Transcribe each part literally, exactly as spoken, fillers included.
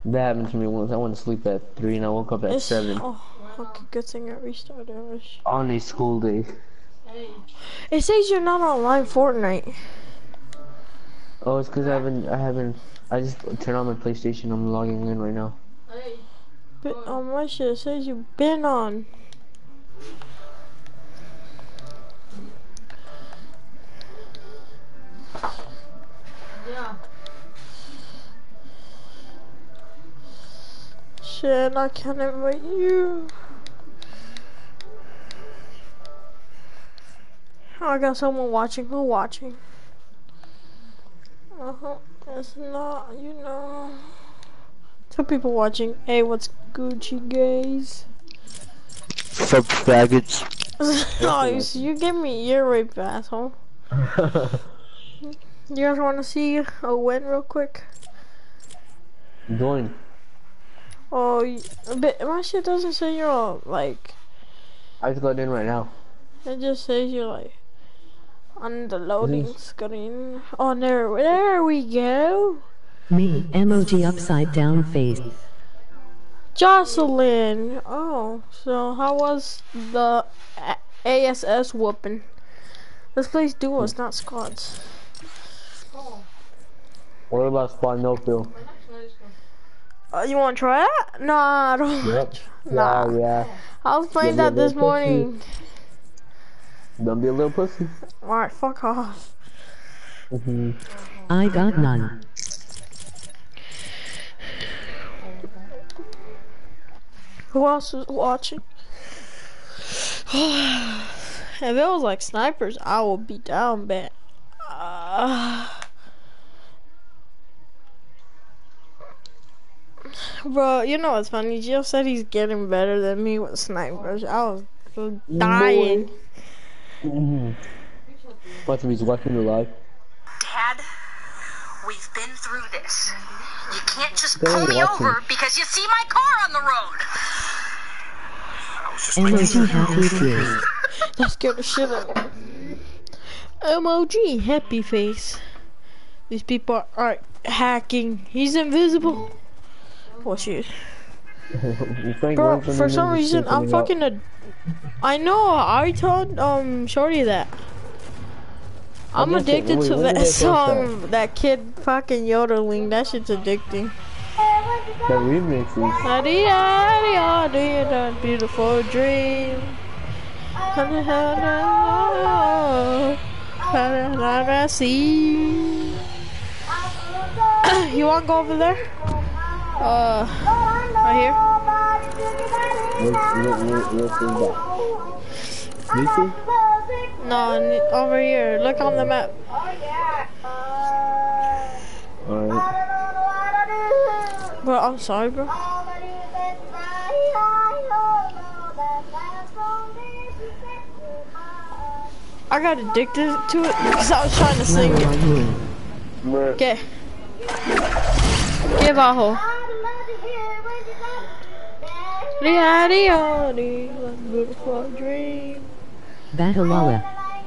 That happened to me once. I went to sleep at three and I woke up at It's, seven oh, okay, good thing I restarted. on a school day. It says you're not online Fortnite. Oh, it's because I haven't. I haven't. I just turned on my PlayStation. I'm logging in right now. But on my shit, it says you've been on. Yeah. Shit, I can't invite you. I got someone watching. Who watching? Uh huh. It's not, you know. Two people watching. Hey, what's Gucci, guys? Sub faggots. Oh, you, you gave me ear rape, asshole. You guys want to see a win real quick? Join. Oh, you, but my shit doesn't say you're all, like. I just got in right now. It just says you're like on the loading screen. Oh, there, there we go. Me, emoji upside down face. Jocelyn. Oh, so how was the A S S whooping? Let's play duos, not squads. What about Squad No Fill? Uh, you want to try that? Nah, I don't. Yep. Nah. Yeah, yeah. I was playing Don't that be a this little morning. Don't be a little pussy. Alright, fuck off. Mm-hmm. I got none. Who else is watching? If it was like snipers, I would be down bad. Uh, bro, you know what's funny? Jill said he's getting better than me with snipers. I was dying. Mm-hmm. Watch him, he's watching the live. Dad, we've been through this. You can't just Go pull me watching. over because you see my car on the road. Emoji happy tears. That scared the shit out of me. M O G, happy face. These people are, are hacking. He's invisible. Oh shit. Bro, for some reason, I'm fucking a... I know, I told um Shorty that. I'm guess it- addicted wait, to when that did they post song, that kid fucking yodeling. That shit's addicting. The remixes. A beautiful dream. See. You wanna go over there? Uh, right here. What, what, what, what's in that? This is? No, n- over here. Look on the map. Alright. Bro, I'm sorry, bro. I got addicted to it because I was trying to sing it. Bruh. Okay. Give Aho. Beautiful dream. Bahalala.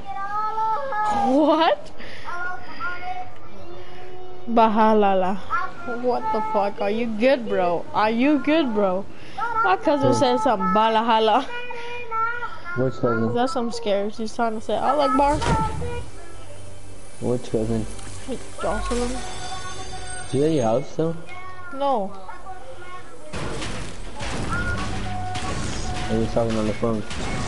What? Bahalala. What the fuck? Are you good, bro? Are you good, bro? My cousin said something. Balahala. Which cousin? That's some scary. She's trying to say, I like bar. Which cousin? Jocelyn. Is at your house still? No. I was talking on the phone.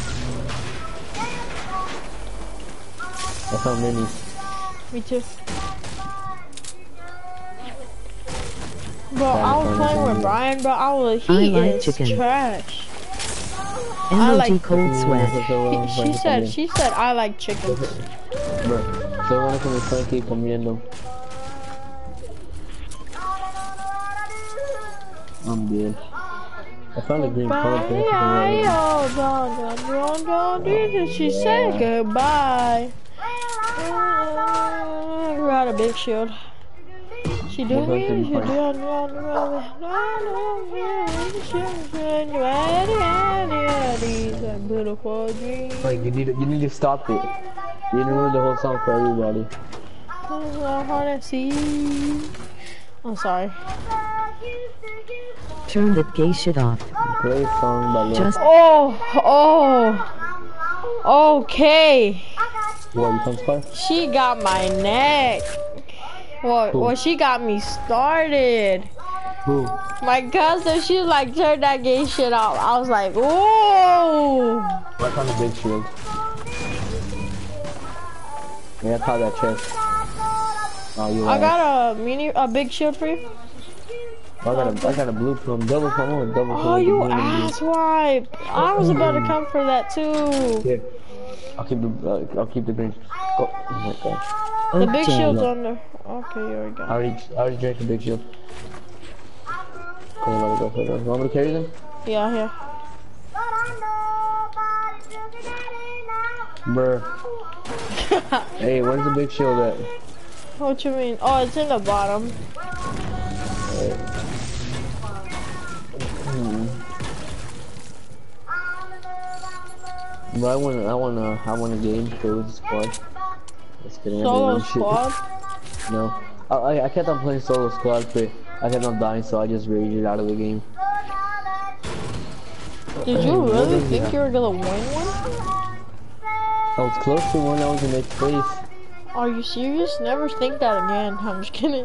I found minis. Me too. Bro, I was playing with Brian, bro. I was, he I like is chicken. trash. Emoji like- cold sweat. He, she said, she said, I like chickens. Bro, se van a comer aquí comiendo. I'm dead. I found a green pump. She said goodbye. Got a big shield. She doing me, she doing beautiful dream. Like you need to, you need to stop it. You need to ruin the whole song for everybody. I'm sorry. Turn that gay shit off. Play a song by Lil. Just Oh, oh. Okay. What, you come squad? She got my neck. Well, Who? well, she got me started. Who? My cousin, she like turned that gay shit off. I was like, whoa. What's on the big shield? Yeah, I caught that chest. Oh, you I lied. got a mini, a big shield for you. I got a, I got a blue pump, double pump, oh, double pump. Oh, you blue and blue. asswipe. I was about to come for that too. Here, I'll keep the, uh, I'll keep the green. Oh, oh my god. The big okay. shield's under. Okay, here we I go. already, I already drank the big shield. Okay, let me go for it. You want me to carry them? Yeah, here. Bruh. Hey, where's the big shield at? What you mean? Oh, it's in the bottom. Hmm. But I want, I want, to, I want a game play with the squad. Let's get in Solo shit. squad? No, I, I, I kept on playing solo squad, but I kept on dying, so I just raided out of the game. Did you What really is think that? you were gonna win one? I was close to one. I was in next place. Are you serious? Never think that again. I'm just kidding.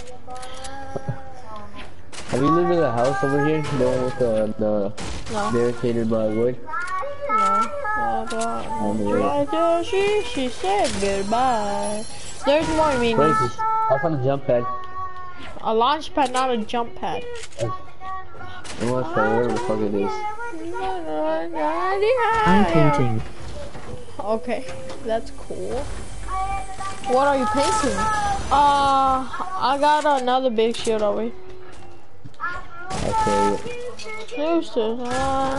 Have you lived in the house over here? The one with the, the No. barricaded by wood? No. I On the don't. way. Right there, she, she said goodbye. There's more minis. Crazy. I found a jump pad. A launch pad, not a jump pad. I want to try whatever the fuck it is. I'm painting. Okay, that's cool. What are you painting? Uh, I got another big shield over here. Okay. Who's this? Uh,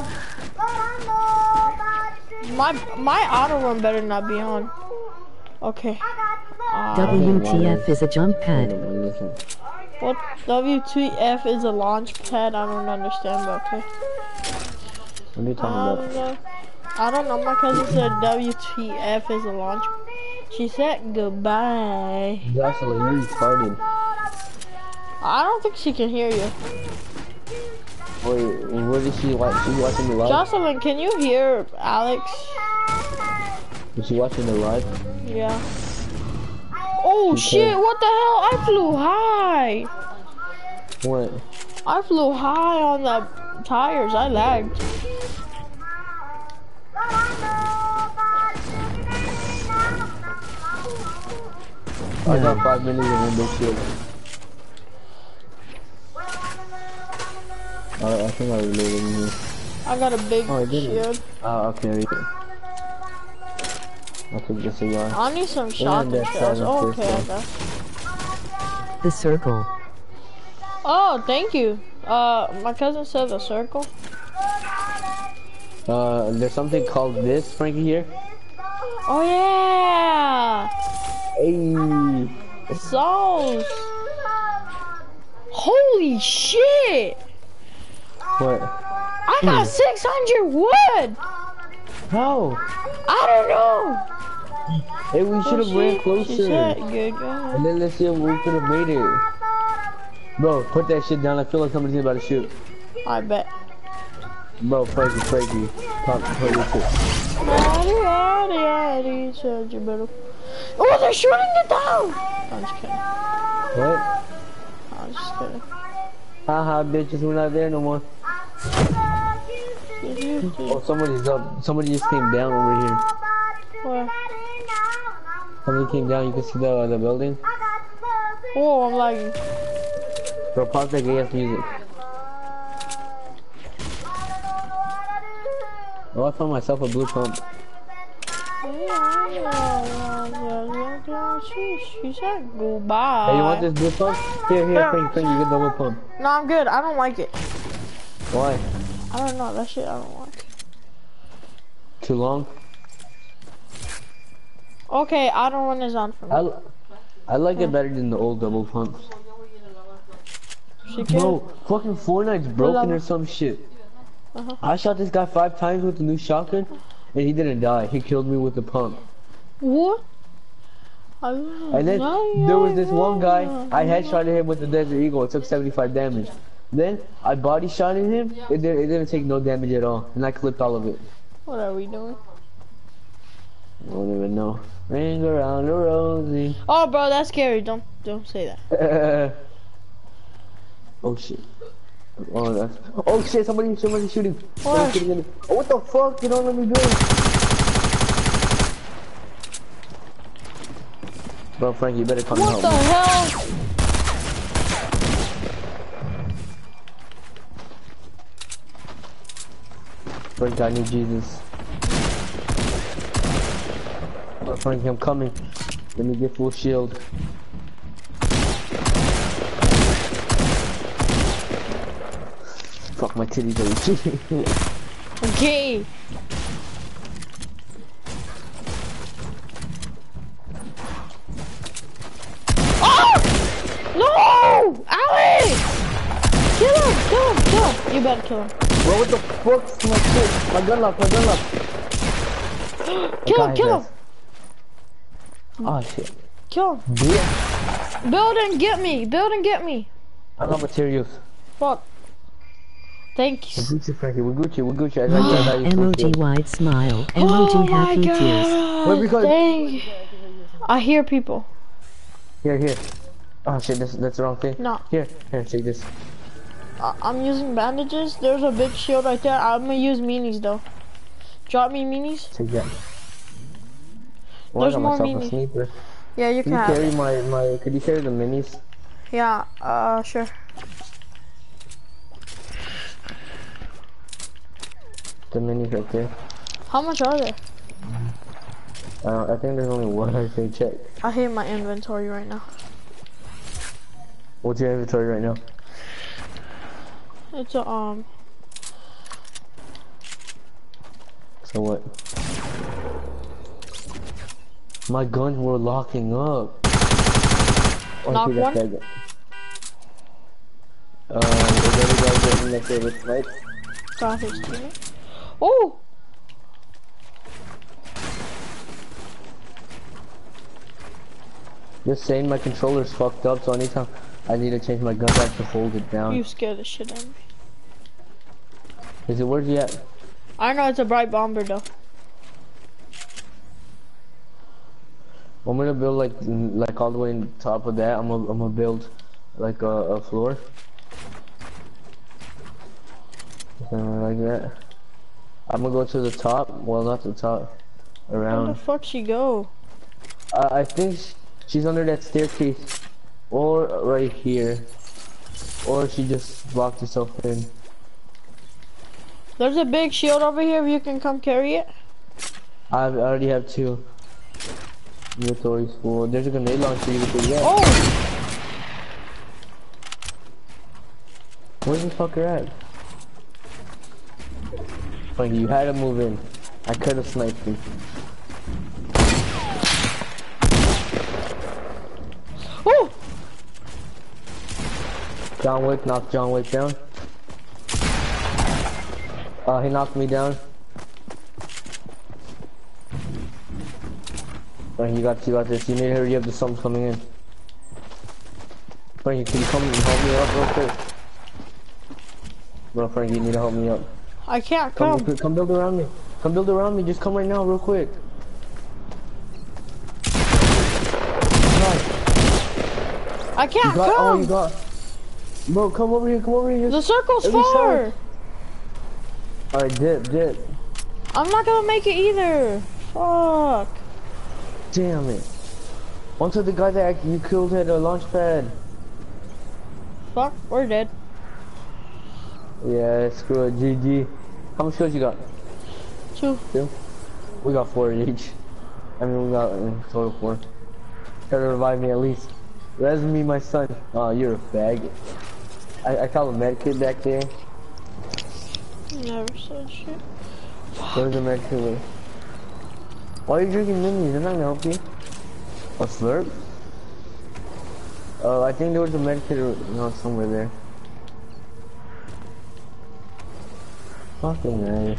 my my auto run better not be on. Okay. Uh, W T F is a jump pad. Listen. what W T F is a launch pad? I don't understand, but okay. What are you I talking don't about? know. I don't know. My cousin said W T F is a launch. She said goodbye. Jocelyn, you're retarded. I don't think she can hear you. Wait, and what is she watch? She watching the live? Jocelyn, can you hear Alex? Is she watching the live? Yeah. Oh Okay. shit, what the hell? I flew high. What? I flew high on the tires. I lagged. I got five minutes of one big shield. I, I think I reloaded in here. I got a big Oh, I didn't. shield. Oh, okay. I took this a yard. I need some Yeah, shotgun that's shells. fine, Oh, that's okay, I fine. got. The circle. Oh, thank you. Uh, my cousin said the circle. Uh, there's something called this, Frankie, here. Oh yeah, Hey. sauce. Holy shit! What? I got six hundred wood. How? I don't know. Hey, we should have Oh, ran she- closer. She said good guy. And then let's see if we could have made it. Bro, put that shit down. I feel like somebody's about to shoot. I bet. Bro, Frankie, Frankie. Pop, put your shit. Yaddy, yaddy, yaddy, said you better. Oh, they're shooting it down. I'm just kidding. What? I'm just kidding. Haha, bitches, we're not there no more. Oh, somebody's up. Somebody just came down over here. Where? Somebody came down. You can see the uh, the building. Oh, I'm lagging. Bro, pause that gay ass music. Oh, I found myself a blue pump. She, she said goodbye. Hey, you want this blue pump? Here, here, Frank, Frank, you get the blue pump. No, I'm good. I don't like it. Why? I don't know. That shit I don't like. Too long? Okay, I don't run is on for me. I, li- I like it better than the old double pumps. She can. Bro, fucking Fortnite's broken or some shit. Uh-huh. I shot this guy five times with the new shotgun, and he didn't die. He killed me with the pump. What? And then there was this one guy, I headshotted him with the Desert Eagle. It took seventy-five damage. Then I body shot at him. Yeah. It, didn't, it didn't take no damage at all, and I clipped all of it. What are we doing? I don't even know. Ring around the rosy. Oh, bro, that's scary. Don't don't say that. Oh shit. Oh, that's, oh shit, somebody, somebody shooting. What? Somebody shooting at me. Oh, what the fuck? You don't let me do it. Bro, Frank, you better come What and the help me. hell? Frank, I need Jesus. Bro, Frank, I'm coming. Let me get full shield. Fuck, my titties are itchy. Okay. Oh! No! Alex! Kill him! Kill him! Kill him! You better kill him. Bro, what the fuck's my shit? My gun lock, my gun lock. Kill him! Kill him! Oh shit. Kill him! Yeah. Build and get me! Build and get me! I got materials. Fuck. Thank We're you. Gucci, Frankie. We're Gucci. We're Gucci. I got you. I got you. Emoji wide smile. Oh Emoji my happy tears. god! Wait, because- Dang. I hear people. Here, here. Oh shit, that's, that's the wrong thing. No. Here, here, take this. I I'm using bandages. There's a big shield right there. I'm gonna use minis though. Drop me minis. Take that. Well, There's I got more myself minis. a sniper. Yeah, you Can can you have carry it. my, my, could you carry the minis? Yeah, uh, sure. The minis right there. How much are they? Uh, I think there's only one, I think, check. I hate my inventory right now. What's your inventory right now? It's a, um, So what? My guns were locking up. Oh, Knock see, that's one? that guy. Um, is everybody getting next to this snipe? got his teammate. Oh! Just saying my controller's fucked up, so anytime I need to change my gun, I have to hold it down. You scared the shit out of me. Is it, where's he at? I know it's a bright bomber though. I'm gonna build like, like all the way on top of that. I'm gonna, I'm gonna build like a, a floor. Something like that. I'm gonna go to the top. Well, not the top. Where the Around. fuck she go? Uh, I think sh she's under that staircase, or right here, or she just locked herself in. There's a big shield over here if you can come carry it. I already have two inventories full. There's a grenade launcher you can get. Oh! Where's the fucker at? Frankie, you had to move in. I could have sniped you. Oh! John Wick knocked John Wick down. Uh, he knocked me down. Frankie, you got, you got this. You need to hurry up. There's something coming in. Frankie, can you come and help me up real quick? Bro, Frankie, you need to help me up. I can't Come, come. real quick. Come build around me. Come build around me. Just come right now, real quick. I can't You got, oh, come. you got. Bro, come over here. Come over here. The circle's Every far. side. Alright, dip, dip. I'm not gonna make it either. Fuck. Damn it. Onto the guy that you killed at a launch pad. Fuck, we're dead. Yeah, screw it. G G. How much kills you got? Two. Two? We got four each. I mean, we got in total four. Try to revive me at least. Res me, my son. Oh, you're a faggot. I, I call a medkit back there. Never said shit. Where's the medkit? Why are you drinking minis? They're not gonna help you. A slurp? Oh, I think there was a medkit, no, somewhere there. Fucking nice.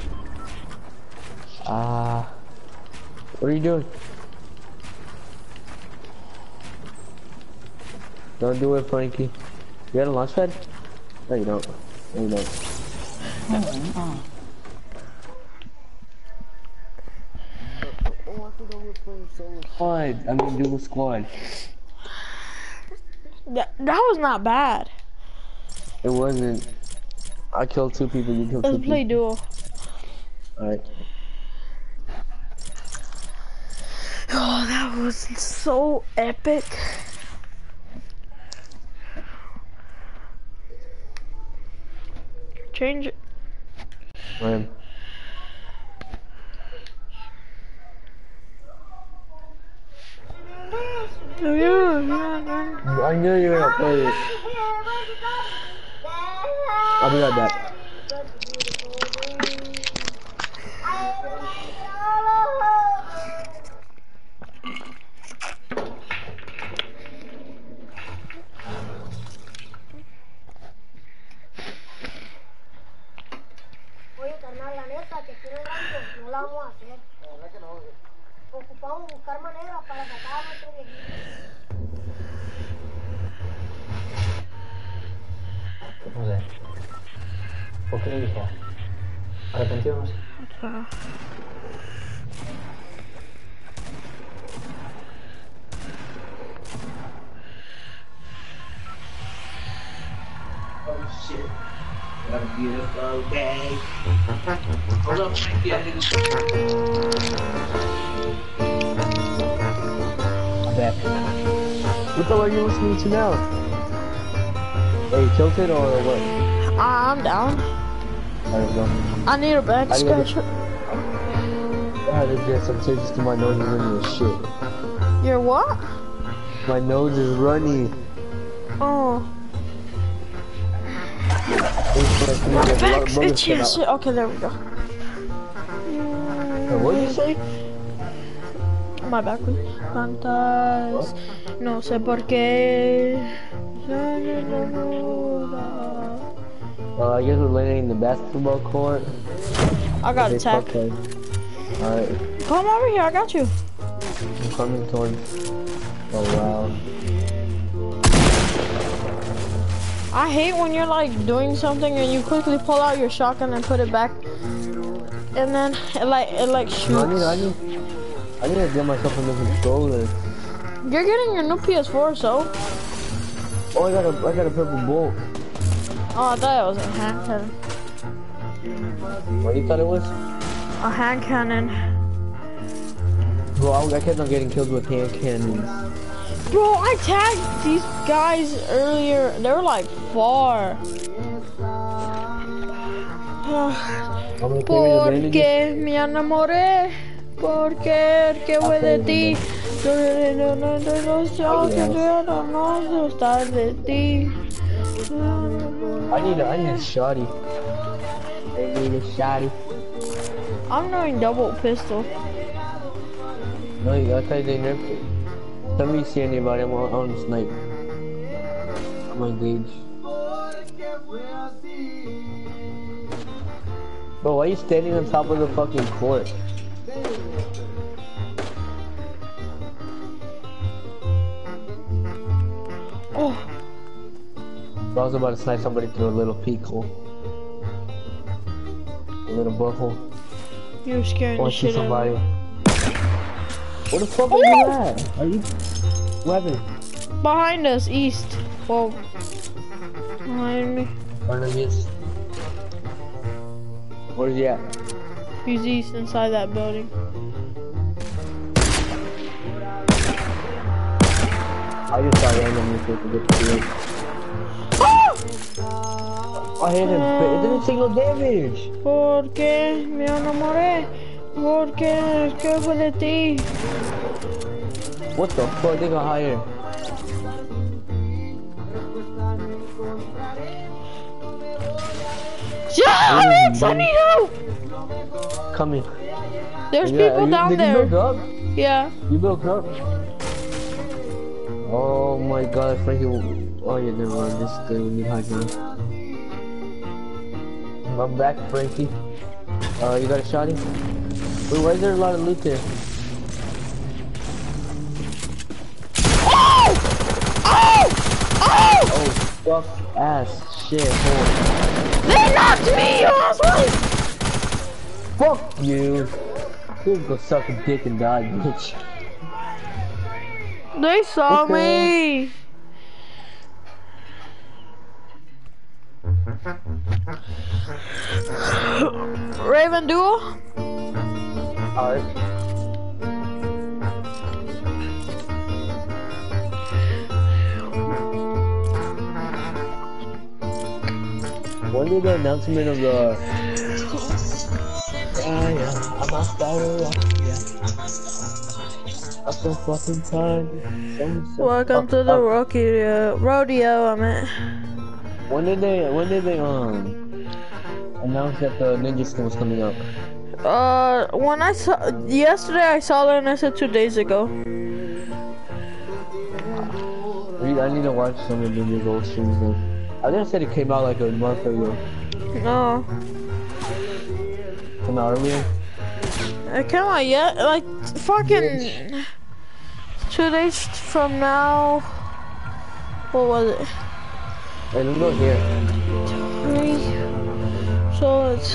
Ah. What are you doing? Don't do it, Frankie. You got a launch pad? No, you don't. No, you don't. Squad. I mean, dual squad. That, that was not bad. It wasn't. I killed two people, you killed Let's two play people. duo. Alright. Oh, that was so epic. Change it. Ryan. Yeah, yeah, yeah. I knew you were gonna play this. I'll be right back. Oye, carnal, la neta, que quiero algo, no la vamos a hacer. La verdad que no. Ocupamos buscar maneras para sacar a nuestro viejito. No sé. ¿Por qué le dije? ¿Arrepentido? No sé. Oh shit. What a beautiful day. Hold up, yeah. I'm back. What the hell are you listening to now? Hey, tilted or what? I'm down. Alright, go. I need a back I gotta- scratcher. I had to get some tickets to my nose is running as shit. Your what? My nose is runny. Oh. My back's itchy as shit. Okay, there we go. What did you say? My back was fantas. No sé por qué. Uh, I guess we're landing in the basketball court. I got They attacked. fuck us. Alright, Come over here, I got you. I'm coming towards. Oh wow. I hate when you're like doing something and you quickly pull out your shotgun and put it back, and then it like it like shoots. No, I need, I need, I need to get myself a new controller. You're getting your new P S four, so. Oh, I got a, I got a purple bolt. Oh, I thought it was a hand cannon. What you thought it was? A hand cannon. Bro, I, I kept on getting killed with hand cannons. Bro, I tagged these guys earlier. They were like far. I'm gonna carry the bandages. Porque me enamoré. Porque el que fue de ti. Yo no no no no yo que yo no no estar de ti. I need a, I need a shotty. I need a shotty. I'm doing double pistol. No, you gotta tell you they nerfed it. Let me see anybody, I'm on, on the snipe. I'm on gauge. Bro, why are you standing on top of the fucking court? Oh, Bro, I was about to snipe somebody through a little peek hole. A little butthole. you're scaring I the want to see shit out of somebody. me. Where the fuck are you at? Are you... What happened? Behind us, east. Whoa. Behind me. Barnabas. Where's he at? He's east inside that building. I just saw randomly so to get to it. I hit him, but it didn't take no damage. Porque me enamoré. Porque el que fue de ti. What the fuck? They got higher. Yeah, Alex, I need help. Coming. There's Yeah, people you, down did there. you build up? Yeah. You built up? Oh my god, Frankie. Oh yeah, never mind. This is good. We need high ground. I'm back, Frankie. Uh, you got a shotty? Wait, why is there a lot of loot there? Oh! Oh! Oh! Oh, fuck ass shit. Oh. They knocked me, you assholes! Fuck you. You go suck a dick and die, bitch. They saw Okay. me. Raven Duo? Alright. When did the announcement of the... Yeah, yeah, I'm a starter, yeah. After fucking time. Welcome to the rodeo. Rodeo, I meant. When did they, when did they, um, announce that the Ninja skin was coming out? Uh, when I saw, yesterday I saw it and I said two days ago. I need to watch some of Ninja's old streams then. I think I said it came out like a month ago. No. Came out earlier? It came out yet, like, fucking two days from now. What was it? Hey, let's go here. Three. So it's...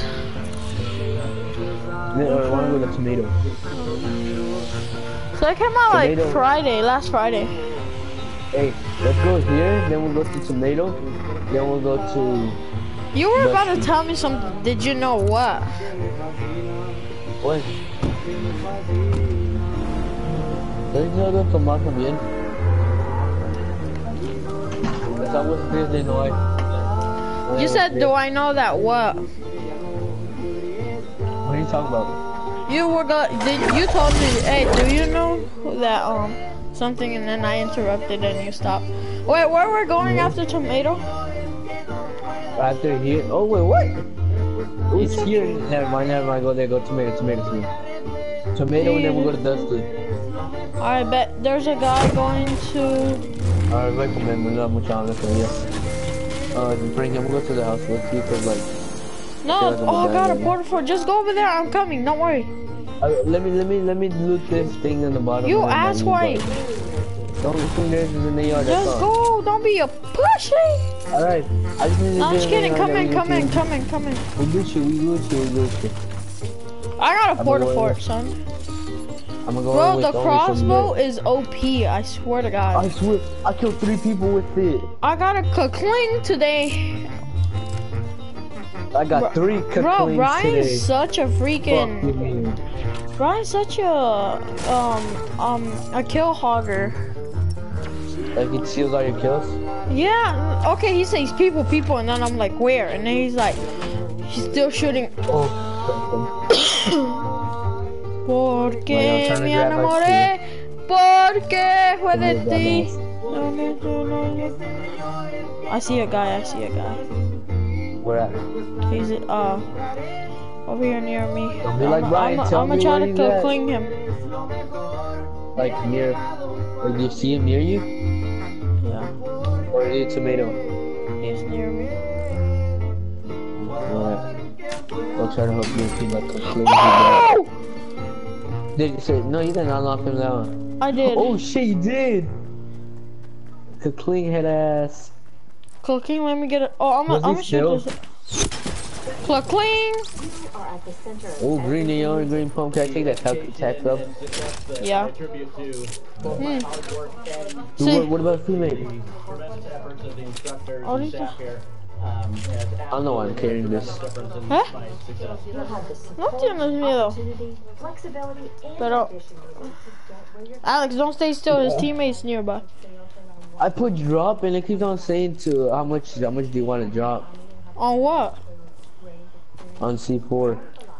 I want to go to Tomato. So it came out like Tomato. Friday, last Friday. Hey, let's go here, then we'll go to Tomato, then we'll go to... You were But- about to tell me something, did you know what? What? ¿Estás diciendo tomar también? Esa was Disney, no hay. You said, do I know that what? What are you talking about? You were go did you told me, hey, do you know that um something, and then I interrupted and you stopped. Wait, where we're going after Tomato? After here. Oh wait, what? It's here. Never mind, never mind. Go there. Go tomato, tomato, tomato. Tomato, and then we'll go to Dusty. I bet there's a guy going to. Alright, recommend me. Not much on this one. Yeah. Uh, bring him. We'll go to the house. Let's see if it's like. No, There's a oh, I guy got a there. porta fort. Just go over there. I'm coming. Don't worry. Uh, let me, let me, let me loot this thing in the bottom. You and then ass you white. go. Don't think there's in the yard. That's Just all. go. Don't be a pussy. Alright. I just need to No, I'm do just it kidding. right Come now. in. We Come in. Gucci. Come in. Come in. We Gucci. We Gucci. We Gucci. I got a I'm porta going fort, with- son. I'm gonna go Bro, with the only crossbow some is O P. I swear to I God. swear, I killed three people with it. I got a cling today. I got Bro- three Bro, Kaklings Brian's today. such a Fuck you, freaking. man. Brian's such a um um a kill hogger. Like it seals all your kills. Yeah. Okay, he says people, people, and then I'm like, where? And then he's like, he's still shooting. Oh, Porque Well, I'm trying to me grab my enamoré. Porque fue de Give me ti. that No, no, no, no, no. I see a guy. I see a guy. where at? He's uh over here near me. Don't be like I'm, Brian, I'm, tell I'm me gonna try where to he's kill at. cling him. Like near? Like do you see him near you? Yeah, Or is it Tomato? he's near me. Alright. I'll try to help you if you like Kakling. Oh! Did you say no? You did not knock him down. I did. Oh shit, you did. Kakling head ass. Clicking, let me get it. Oh, I'm Was gonna he shoot still? this. Clicking. Oh, green neon, green pump. Can I take that tax, tax up? Yeah. Hmm. Dude, See. what, what about female? Oh, these are- I don't know why I'm carrying this. ¿Eh? No tienes miedo. Pero, Alex, don't stay still. His teammates nearby. I put drop and it keeps on saying to how much how much do you want to drop On what? on C four.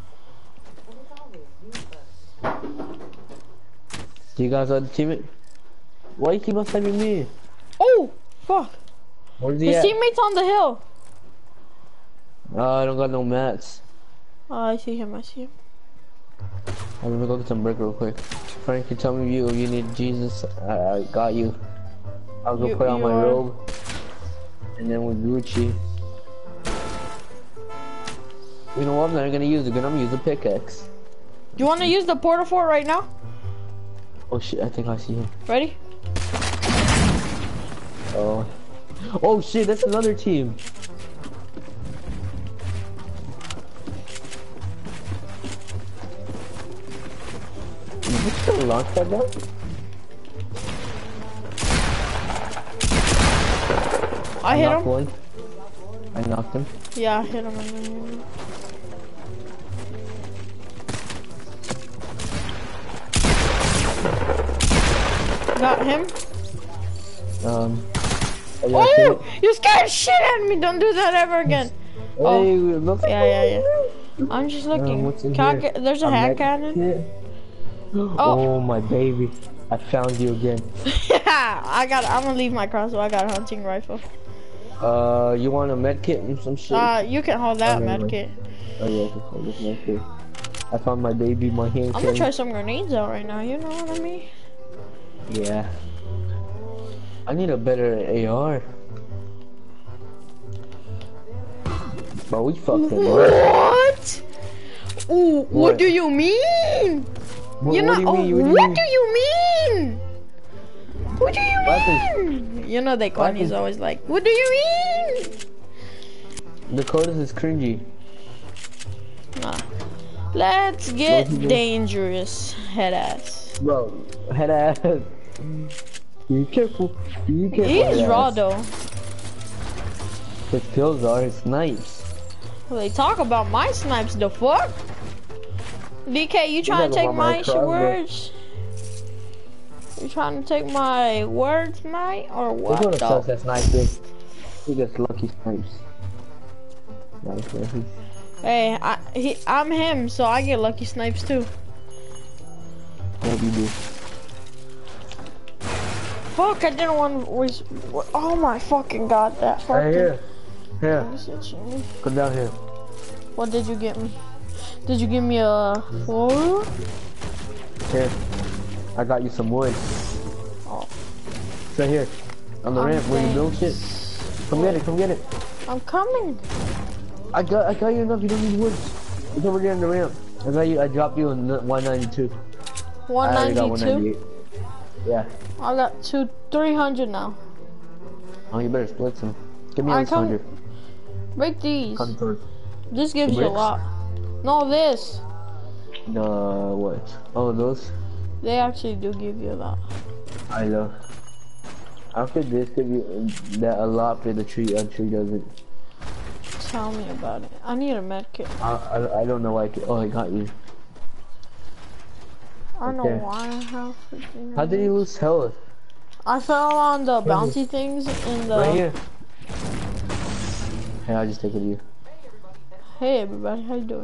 Do you guys have the teammate? Why you keep on sending me? Oh, fuck. Where's he His at? teammate's on the hill. Oh, I don't got no mats. Oh, I see him. I see him. I'm gonna go get some brick real quick. Frank, you tell me you you need Jesus. I, I got you. I'll go You- put on you my are- robe, and then with Gucci. You know what? I'm not gonna use the gun. I'm gonna use the pickaxe. You want to use the porta fort right now? Oh shit! I think I see him. Ready? Oh. Oh shit! That's another team. you still launch that gun? I hit knocked him. One. I knocked him. Yeah, I hit him. And got him. Um. Oh, yeah, I Oh, you scared shit out of me. Don't do that ever again. Oh. Hey, look. Yeah, yeah, yeah. I'm just looking. Um, what's in Can I here? get, there's a A hand med cannon. kit. Oh. Oh my baby. I found you again. Yeah, I got. I'm gonna leave my crossbow. I got a hunting rifle. Uh, you want a med kit and some shit? Uh, you can hold that Okay, med wait. kit. Oh yeah, I can hold this med kit. I found my baby, my hand I'm gonna cannon. try some grenades out right now. You know what I mean? Yeah. I need a better A R. But we fucking What? Ooh, what, What? do you mean? What, you what know, do you mean? oh, What do you what mean? do you mean? What do you What mean? You know that What Connie's is- always like, what do you mean? Dakota's is cringy. Nah. Let's get What is it? dangerous, head ass. Bro, head ass. Be careful. Be careful. He's head raw ass. though. His kills are his snipes. Well, they talk about my snipes, the fuck? D K, you trying to talking take about my my sh- crossbow. words? You trying to take my words, mate, or We're what? gonna Dog? suck that sniping. He gets lucky snipes. Nice, nice. Hey, I, he, I'm him, so I get lucky snipes too. What you do? Fuck, I didn't want to waste. Oh my fucking god, that fucking. Right here. Here. Come down here. What did you get me? Did you give me a four? Here. I got you some wood. Oh. It's right here. On the Um, ramp where you build shit. Come get it, come get it. I'm coming. I got I got you enough, you don't need wood. It's over there on the ramp. I got you I dropped you on one ninety-two. one I already got one ninety-two. ninety-eight. Yeah. I got two, three hundred now. Oh, you better split some. Give me I at least come- one hundred. Break these. Come towards. This gives you a bricks? lot. No, this. No, what? Oh, those? They actually do give you a lot. I know. How could this give you that a lot for the tree, a tree doesn't? Tell me about it. I need a med kit. I, I, I don't know why I could, oh, I got you. I don't know Okay. why I have freaking. How did you lose health? I fell on the bouncy things in the. Right here. Hey, I'll just take it to you. Hey everybody, how you doing?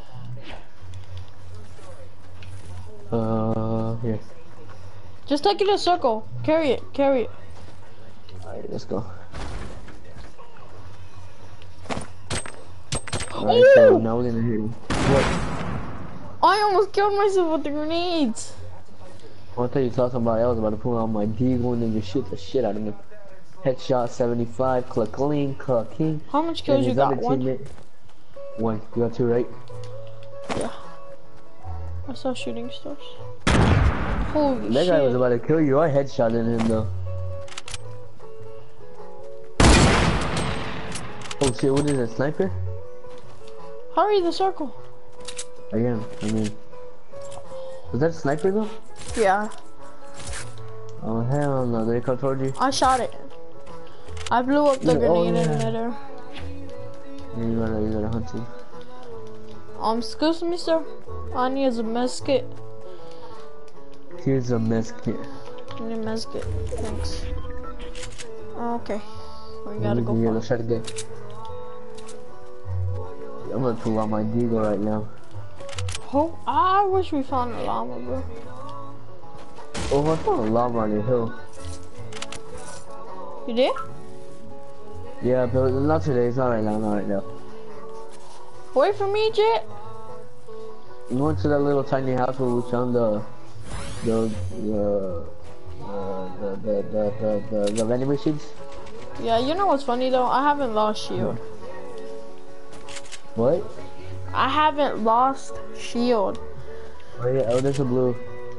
Uh, here. Just take it in a circle. Carry it, carry it. Alright, let's go. Alright, so now we're gonna hit him. What? I almost killed myself with the grenades. I wanna tell you saw somebody else about to pull out my deagle and then just shoot the shit out of me. Headshot seventy-five, click clean, click king. How much And kills you his got? other One? teammate- One. You got two, right? Yeah. I saw shooting stars. Holy That shit. guy was about to kill you. I headshotted him though. Oh shit, what is that, sniper? Hurry the circle. I am, I mean. Was that a sniper though? Yeah. Oh hell no, they come toward you. I shot it. I blew up the Yeah, oh, grenade yeah. emitter. Yeah, you gotta, you gotta hunt him. Um, excuse me, sir. I need a mesket. Here's a mess kit. I need a mesket. Thanks. Okay. We gotta go. Yeah, for let's try to get. I'm gonna pull out my deagle right now. Oh, I wish we found a llama, bro. Oh, I found a llama on the hill. You did? Yeah, but not today. It's not right now. Not right now. Wait for me, Jet. We went to that little tiny house where we found the the the uh, the the the the, the, the vending machines. Yeah, you know what's funny though? I haven't lost shield. What? I haven't lost shield. Oh yeah. Oh, there's a blue.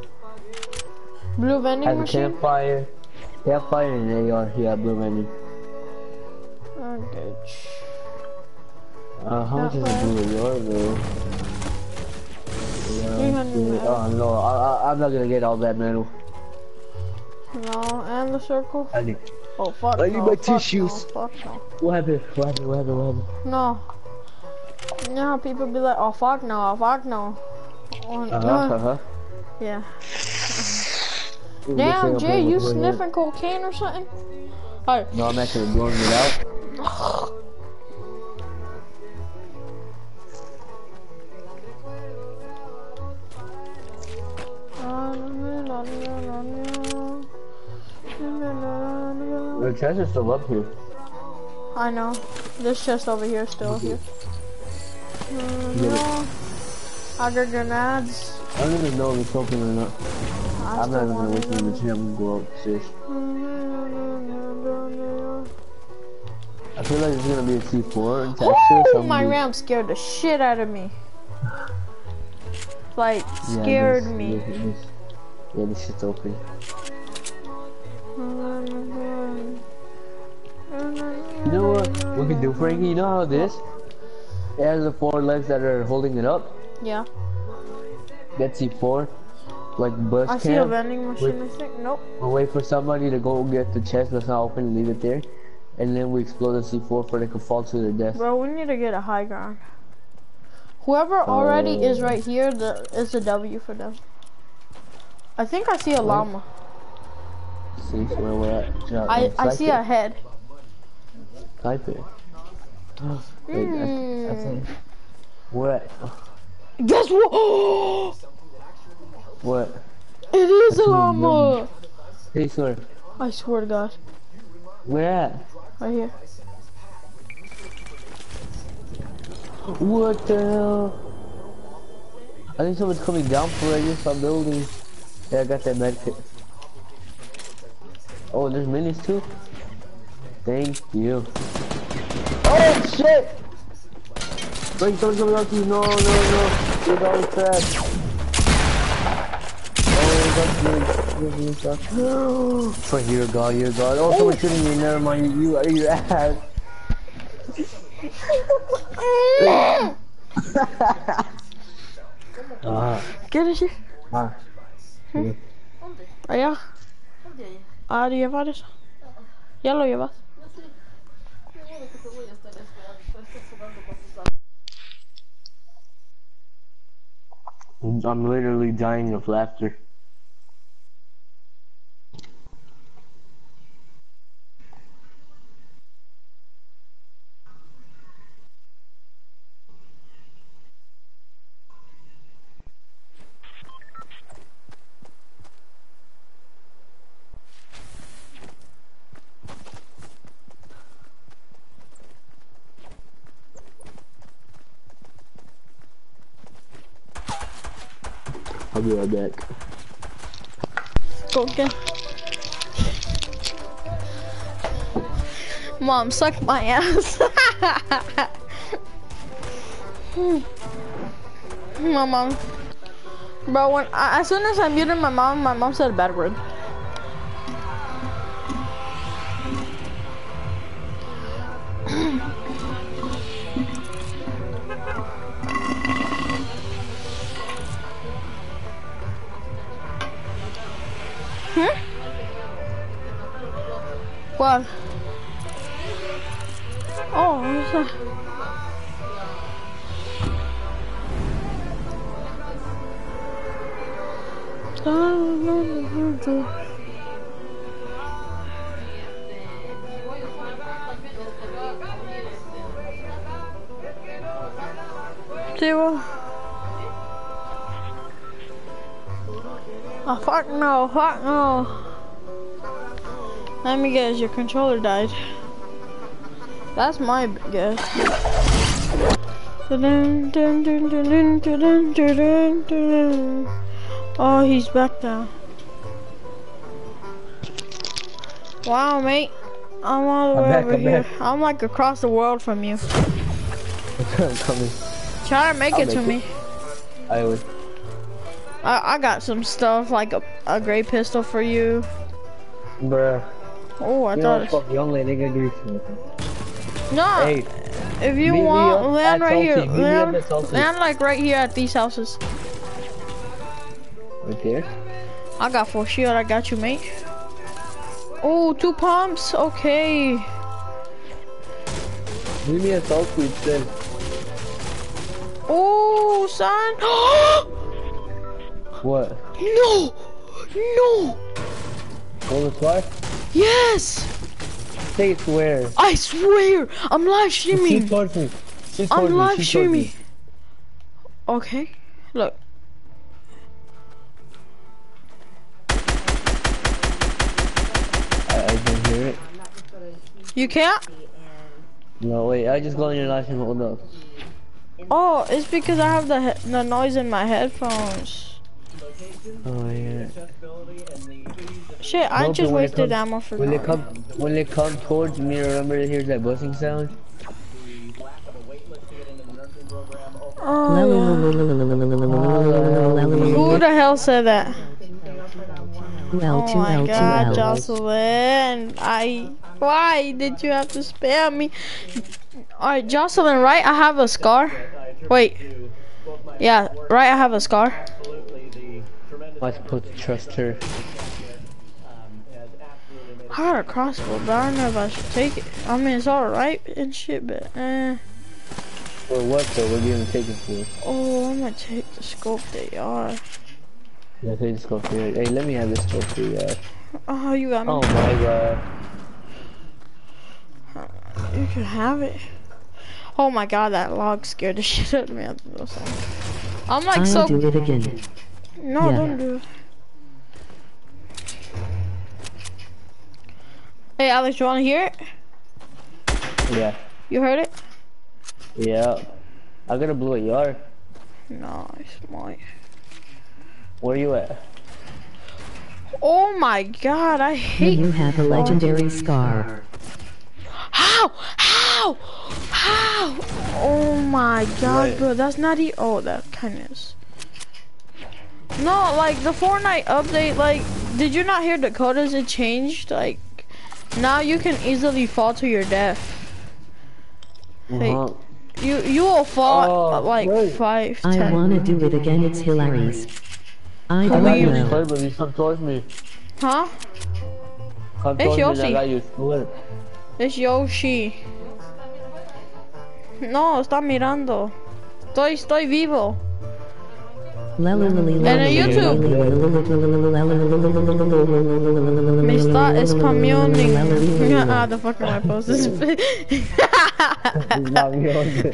Blue vending Has a machine. campfire. Campfire and an A R. Yeah, blue vending. Okay. Uh, how much is a Campfire. blue A R though? three hundred metal. Oh no, I, I, I'm not gonna get all that metal. No, and the circle. I need. Oh fuck I need no, my fuck tissues. No, fuck no. What happened? What happened? What happened? What happened? No. You know how people be like, oh fuck no, oh fuck no. Oh, Uh huh. no. Uh huh. Yeah. Damn, Jay, you sniffing cocaine or something? Alright. No, I'm actually blowing it out. The chest is still up here. I know. This chest over here is still here. Yeah. I got grenades. I don't even know if it's open or not. I I'm not still even gonna want wait it. for the gym. I'm gonna go upstairs. I feel like it's gonna be a C four in Texas. Ooh, my ram scared the shit out of me. Like, Yeah, scared this, me. This, this, yeah, this shit's open. You know what we can do, Frankie? You know how this? It has the four legs that are holding it up. Yeah. That's C four. Like bus I camp. see a vending machine, Wait. I think. Nope. We'll wait for somebody to go get the chest that's not open and leave it there. And then we explode the C four for they can fall to their death. Bro, we need to get a high ground. Whoever already Oh. is right here, the is a W for them. I think I see a llama. See where we're at. Yeah, I, I type see it. a head. Type it. Wait, I, I think. What? Guess what? What? It is a llama! Hey, sir. I swear to God. Where at? Right here. What the hell? I think someone's coming down for it. Just I'm building. Yeah, I got that med kit. Oh, there's minis too? Thank you. Oh shit! Wait, someone's coming up to you. No, no, no. You're all trapped. Oh, that's good. For here, God, here, God. Oh, someone's shooting me. Never mind. You, you, you ass. Ah. ¿Quieres ir? Ah. Sí. Allá. Ah, ¿lo llevar eso? Ya lo llevas. I'm literally dying of laughter. I'll be right back. Go again. Mom, suck my ass. My mom. Bro, when, as soon as I muted my mom, my mom said a bad word. Hmm? What? Oh, what's that? Zero. Oh fuck no, fuck no. Let me guess, your controller died. That's my guess. Dun, dun, dun, dun, dun, dun, dun, dun, dun. Oh, he's back now. Wow, mate. I'm all the I'm way back, over I'm here. back. I'm like across the world from you. I'm coming. Try to make I'll it to make me. it. I would. I, I got some stuff, like a, a gray pistol for you. Bruh. Oh, I You thought know, it's... fuck the only nigga do something. No, Hey, if you meet me want, up land at right here. Tulsi. Meet me up Land, at Tulsi. land like right here at these houses. Right there. I got four shield. I got you, mate. Oh, two pumps. Okay. Give me a salt sweet then. Oh, son. What? No. No. Golden star? Yes. Say it's where. I swear. I'm live Shoot streaming. towards me. Shoot towards I'm me. live Shoot towards me. streaming. Okay. Look. I, I can hear it. You can't? No, wait. I just go on your live and hold up. Oh, it's because I have the he the noise in my headphones. Oh yeah. Shit, I No, just but when it wasted comes- ammo for When they that. come, when they come towards me, remember to hear that buzzing sound. Oh, who the hell said that? L Oh two my L two god, L. Jocelyn. I. Why did you have to spam me? Alright, Jocelyn, right? I have a scar. Wait. Yeah, right, I have a scar. Am I supposed to trust her? I got a crossbow, but I don't know if I should take it. I mean, it's alright and shit, but eh. For what though? What are you gonna take it for? Oh, I'm gonna take the scope they are. Yeah, take this scope here. Hey, let me have this scope here, yeah. Oh, you got me. Oh my god. You can have it. Oh my god, that log scared the shit out of me. I'm like I'll so. do it again. No, Yeah. don't do it. Hey, Alex, you wanna hear it? Yeah. You heard it? Yeah. I got a blue A R. Nice, my. Where you at? Oh my god, I hate. You have a legendary scar. How? How? How? Oh my god, What? bro, that's not e- oh, that kind of is. No, like the Fortnite update, like, did you not hear Dakota's? It changed, like, now you can easily fall to your death. Hey, Uh-huh. you you will fall Oh, uh, like wait. five, I ten. wanna do it again, it's hilarious. I I don't got you Believe- a know. split, but you come towards me. Huh? Come It's towards me and Yoshi. I got you a split. Es Yoshi. No, está mirando. Estoy, estoy vivo. En el YouTube. Me está spamming. Ah, the fuck am I posting? It's not me on it.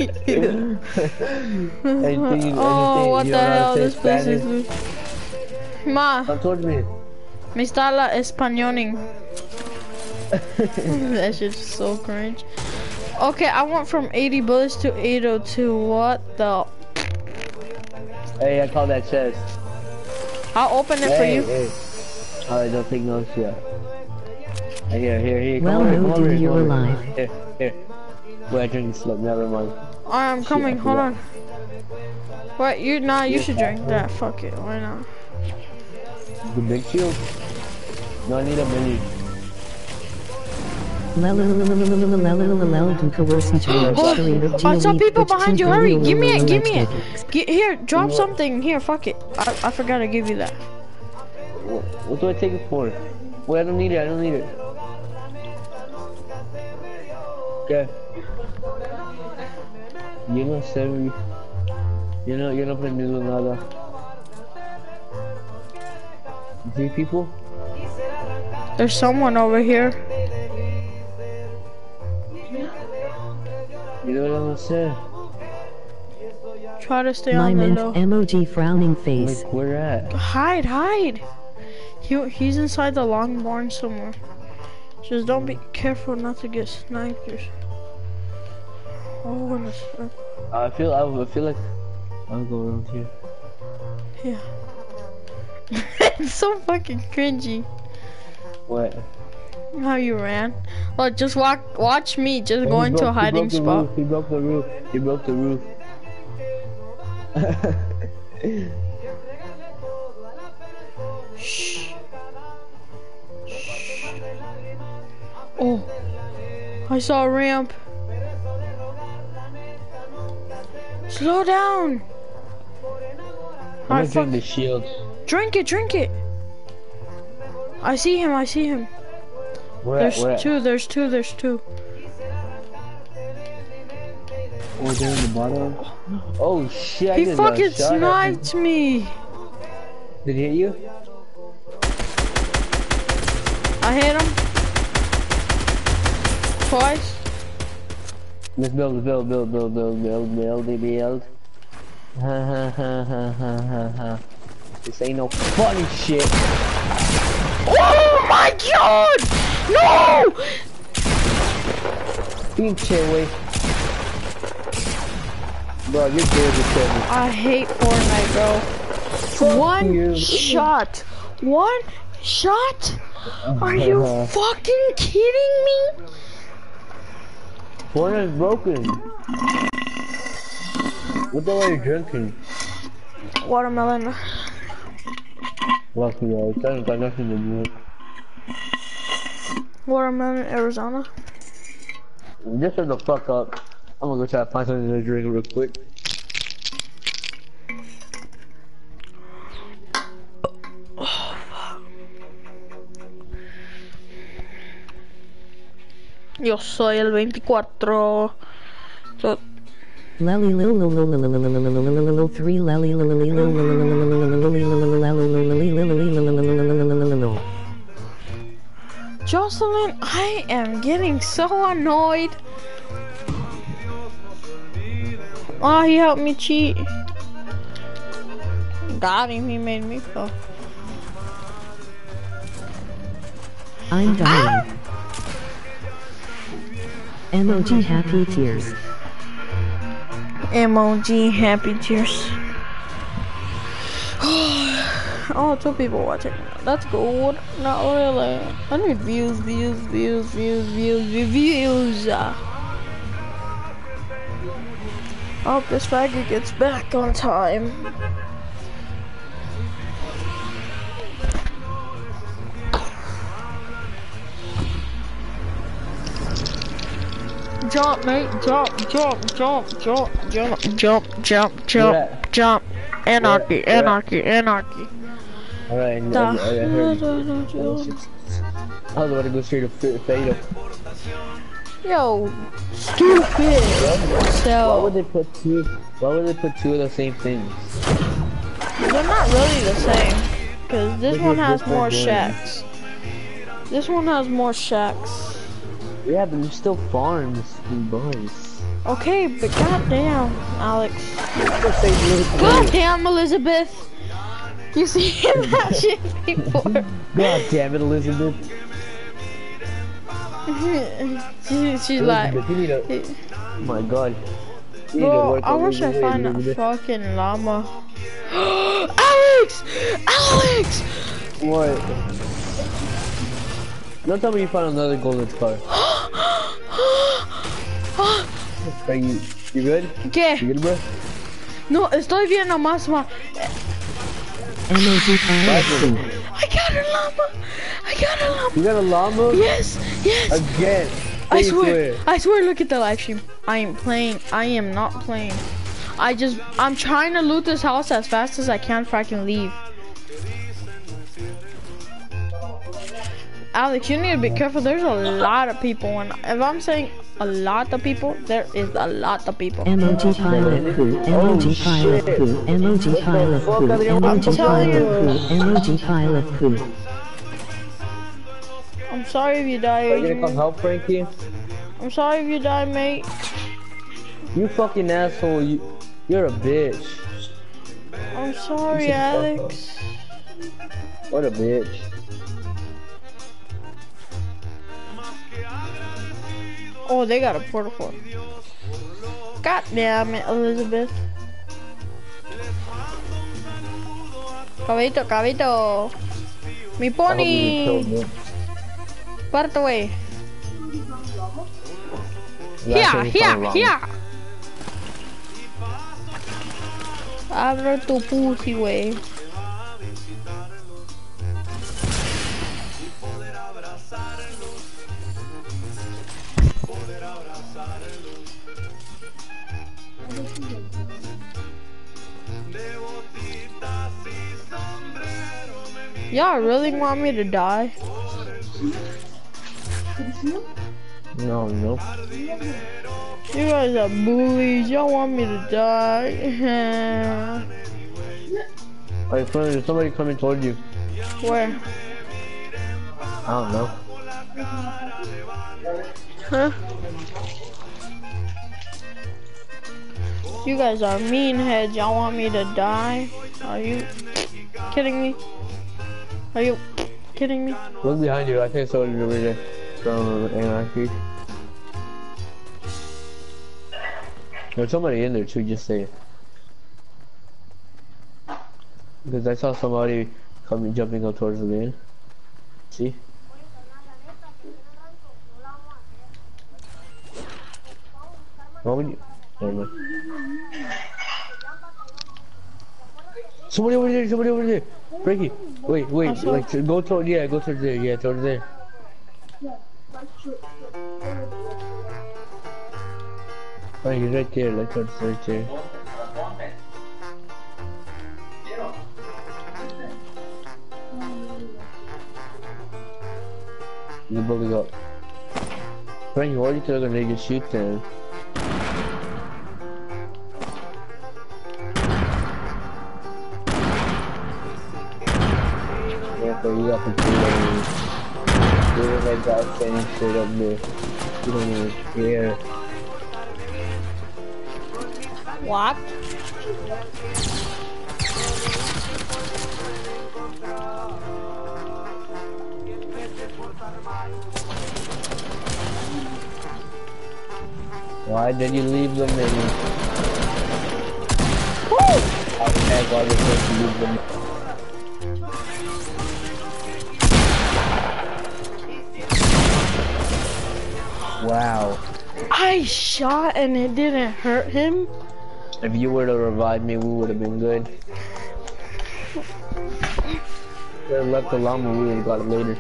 Anything, Oh, anything, what you the don't know hell? how to This say place Spanish. is. Ma, Come towards me. me está la españoling. That shit's so cringe. Okay, I went from eighty bullets to eight oh two. What the? Hey, I call that chest. I'll open it for Hey, you. hey. Alright, don't take no shit. Hey, here, here, here. Come Well, over, no, come over, dude, come you're over. alive. Here, here. Wait, I drink this slip. Never mind. I'm coming. I Hold forgot. on. What? You nah? You should drink that. Fuck it. Why not? The big shield? No, I need a mini. I saw people behind you. Hurry! Give me it. Give me it. Get here. Drop something. Here. Fuck it. I I forgot to give you that. What, what do I take it for? Wait, I don't need it. I don't need it. Okay. Yo no sé, güey. Yo no, yo no aprendido nada. Three people? There's someone over here. You know what I'm saying? Try to stay My on the mint low. emoji frowning face. Like, where at? Hide, hide. He he's inside the long barn somewhere. Just don't be careful not to get snipers. Oh, and a sniper. I feel, I, I feel like I'll go around here. Yeah. It's so fucking cringy What? how you ran. Look, just walk. Watch me. Just go He into a broke- he hiding broke the spot. roof, He broke the roof. He broke the roof. Shh. Shh. Oh, I saw a ramp. Slow down. I'm Alright, gonna drink fuck. the shield. Drink it, drink it. I see him, I see him. Where There's at, where at? two, there's two, there's two. Oh, they're in the bottom. Oh shit! I He just got fucking shot at. sniped me. Did he hit you? I hit him. Twice. Let's build, build, build, build, build, build, build, build. Ha ha ha ha ha ha ha. This ain't no funny shit. Oh my god! No! Pinche way. Bro, you're good with Kevin. I hate Fortnite, bro. One you. shot. One shot? Are you fucking kidding me? Fortnite's broken. What the hell are you drinking? Watermelon. Lucky, yo. It doesn't got nothing to do with Watermelon, Arizona. Just shut the fuck up. I'm gonna go try to find something to drink real quick. Yo soy el veinticuatro. So, Lally lil lil lil lil lil lil lil lil lil lil three lally lil lil lil lil lil lil lil. Jocelyn, I am getting so annoyed. Oh, he helped me cheat. Got him, he made me go. I'm dying. M O G happy tears. M O G happy tears. Oh, two people watching. That's good. Not really. I need views, views, views, views, views, views, views. I hope this faggot gets back on time. Jump, mate, jump, jump, jump, jump, jump, jump, jump, jump, jump. Anarchy, anarchy, anarchy. Alright, I, I, I heard you. I was about to go straight to Fatal. Yo, stupid. So, Why would they put two? Why would they put two of the same things? they're not really the same. Cause this Look one at has this more one. shacks. This one has more shacks. Yeah, but there's still farms and boys. Okay, but goddamn, Alex. Goddamn, Elizabeth. You seen that shit before? God damn it, Elizabeth. she, she's like, Elizabeth, you need a, oh my god. You need to bro, work I on wish I losing weight, find a Elizabeth. fucking llama. Alex! Alex! What? Don't tell me you found another golden star. Are you, you good? ¿Qué? You good, bro? No, estoy viendo más más. M O G happy. I got a llama. I got a llama. You got a llama? Yes, yes. Again. I Say swear, I swear, look at the live stream. I am playing, I am not playing. I just, I'm trying to loot this house as fast as I can so I can leave. Alex, you need to be careful. There's a lot of people. And if I'm saying a lot of people, there is a lot of people. M O G pile of poo. M O G pile of poo. M O G pile of poo. M O G pile of poo. M O G pile of poo. I'm sorry if you die. Are you gonna come Adrian. help Frankie? I'm sorry if you die, mate. You fucking asshole. You, you're a bitch. I'm sorry, You should fuck Alex. What a bitch. Oh, they got a portal for. God damn it, Elizabeth. Cabito, cabito. Mi pony. Part away. Here, here, here. Abre tu pussy, wey. Y'all really want me to die? No, no. You guys are bullies. Y'all want me to die? Alright, friend, there's somebody coming toward you. Where? I don't know. Huh? You guys are mean heads. Y'all want me to die? Are you kidding me? Are you kidding me? Look behind you. I think somebody over there from N I P. There's somebody in there too, just say it. Because I saw somebody coming, jumping up towards the van. See? What would you? Never mind. Somebody over there, somebody over there. Frankie, wait, wait, like, go toward, yeah, go towards there, yeah, towards there. Oh, he's right there, like, towards right there. He's building up. Frankie, why are you telling me to shoot them? Yeah, so you got the two lanes. There's like that standing straight up there. You don't even care. What? Why did you leave them in? Woo! How the heck are they supposed to leave them? Wow. I shot and it didn't hurt him? If you were to revive me, we would have been good. If I left the llama, we would have got it later.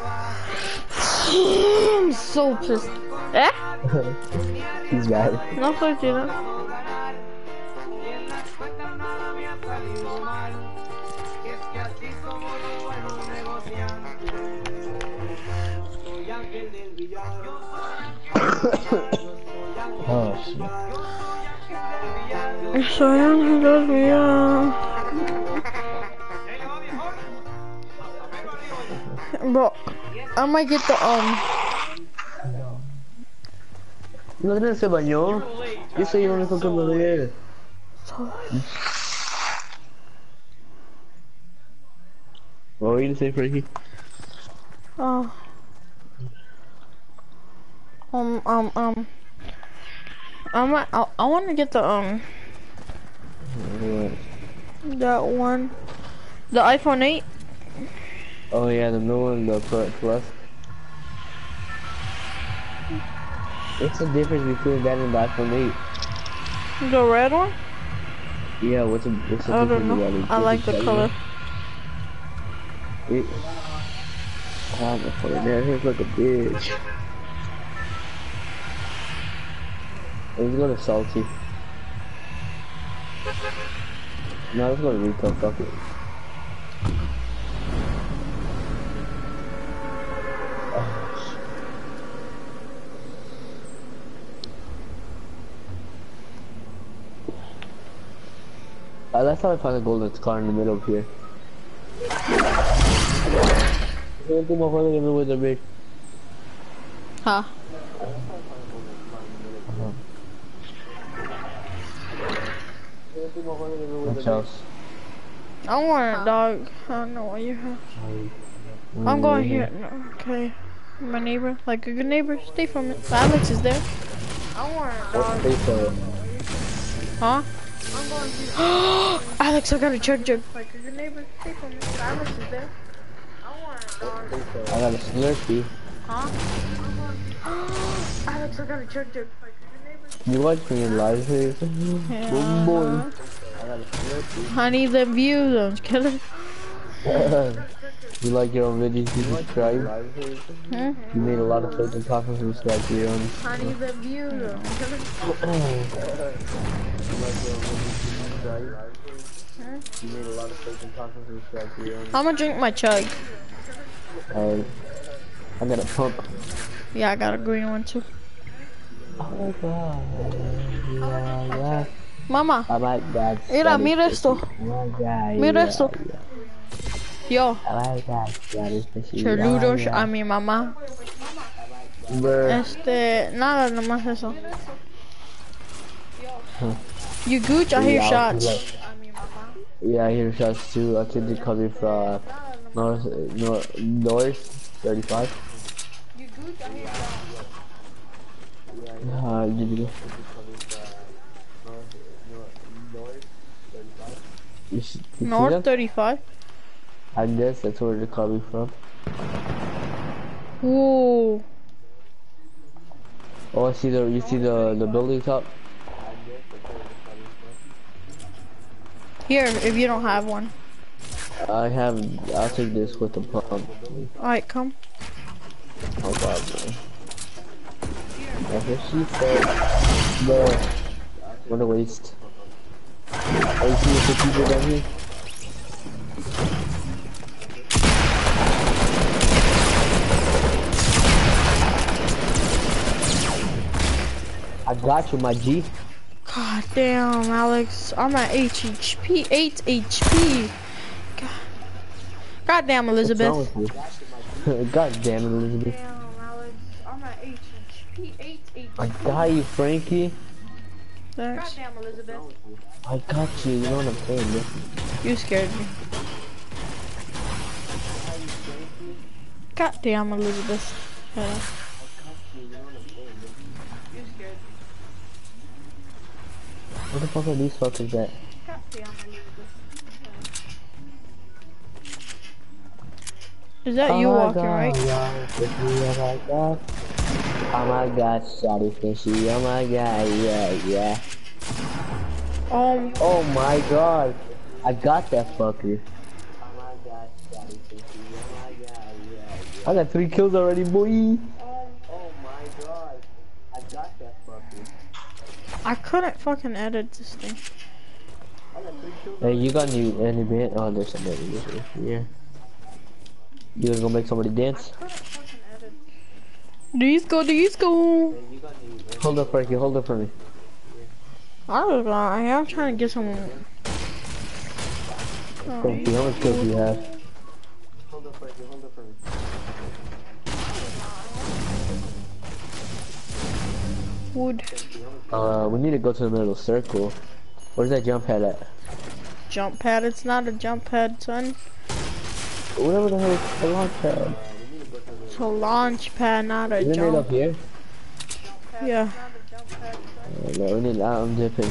I'm so pissed. Eh? He's bad. No, fuck you, no. Oh shit. Soy ángel mío. Bro, I might get the um. No no se bañó. Yo soy el único que me ríe. What were you gonna say, Frankie? Oh. Um, um, um. I'm, I, I want to get the, um, What? that one. The iPhone eight. Oh yeah, the new one, the Pro Plus. What's the difference between that and the iPhone eight? The red one? Yeah, what's the, what's the I difference don't know. about it? I like the color. It, oh my fucking that hurts like a bitch. Let's go to Salty. No, let's go to Retail, fuck it. Uh, that's how I find a golden car in the middle of here. Huh? Which house? I want a dog. I don't know what you have. I'm going here. No, okay. My neighbor, like a good neighbor, stay from it. Alex is there. I want a dog. Stay for it. Huh? I'm going here. Alex, I got a chug jug. Like a good neighbor, stay from it. Alex is there. I want a dog. I got a Slurpee. Huh? Alex, I got a chug jug. Like a good neighbor. You watch me live here? Yeah. Boom boy. I got a Slurpee. I need the views, I'm just kidding. You like your own videos, you subscribe. Hmm? You made a lot of clips and talk and subscribe to your own. I need the views, I'm kidding. right? You made a lot of bacon tacos and stuff here. I'm gonna drink my chug. Alright. I got a pump. Yeah, I got a green one too. Oh my god. Yeah, yeah. Mama, Oh my god. mira, mira esto. Oh my god. Mira esto. Yo, Oh my god. saludos a mi mamá. Bruh. Este, nada, nomás eso. You gooch, I hear Yeah, shots. Yeah, I hear shots too. I think they're coming from north, north, north, thirty-five. You gooch, I hear shots. Uh, did you go? You see- you see North them? thirty-five. I guess that's where they're coming from. Ooh. Oh, I see the, you see the, the building top? Here, if you don't have one. I have, I'll take this with the pump. Alright, come. Oh god, man. That's what she said. Bro, what a waste. Oh, you see the people down here? I got you, my G. God damn, Alex. I'm at eight H P. eight H P. God, God damn, Elizabeth. What's wrong with you? God damn it, Elizabeth. Damn, Alex. I'm at eight H P. eight H P. I got you, Frankie. Thanks. Goddamn, Elizabeth. I got you, you know what I'm saying, man. You scared me. God damn, Elizabeth. Shut up. Where the fuck are these fuckers at? God damn, Elizabeth. Is that you Oh my walking, God, right? yeah, fishy, oh my god. Oh my god, shawty fishy, oh my god, yeah, yeah. Um, Oh my god, I got that fucker. Oh my god, shawty fishy, oh my god, yeah, yeah. I got three kills already, boy. Oh my god, I got that fucker. I couldn't fucking edit this thing. Hey, you got any, any band? Oh, there's somebody here. Yeah. You gonna go make somebody dance? Disco, disco. Hold up, Frankie, hold up for me. I was gonna, I am trying to get some. Frankie, how much kills do you have? Hold up, Frankie, hold up for me. Wood. Uh, we need to go to the middle circle. Where's that jump pad at? Jump pad, it's not a jump pad, son. Whatever the hell is the launch pad? It's a launch pad, not a Isn't it jump. up here? Yeah. Uh, no, we need, I'm dipping.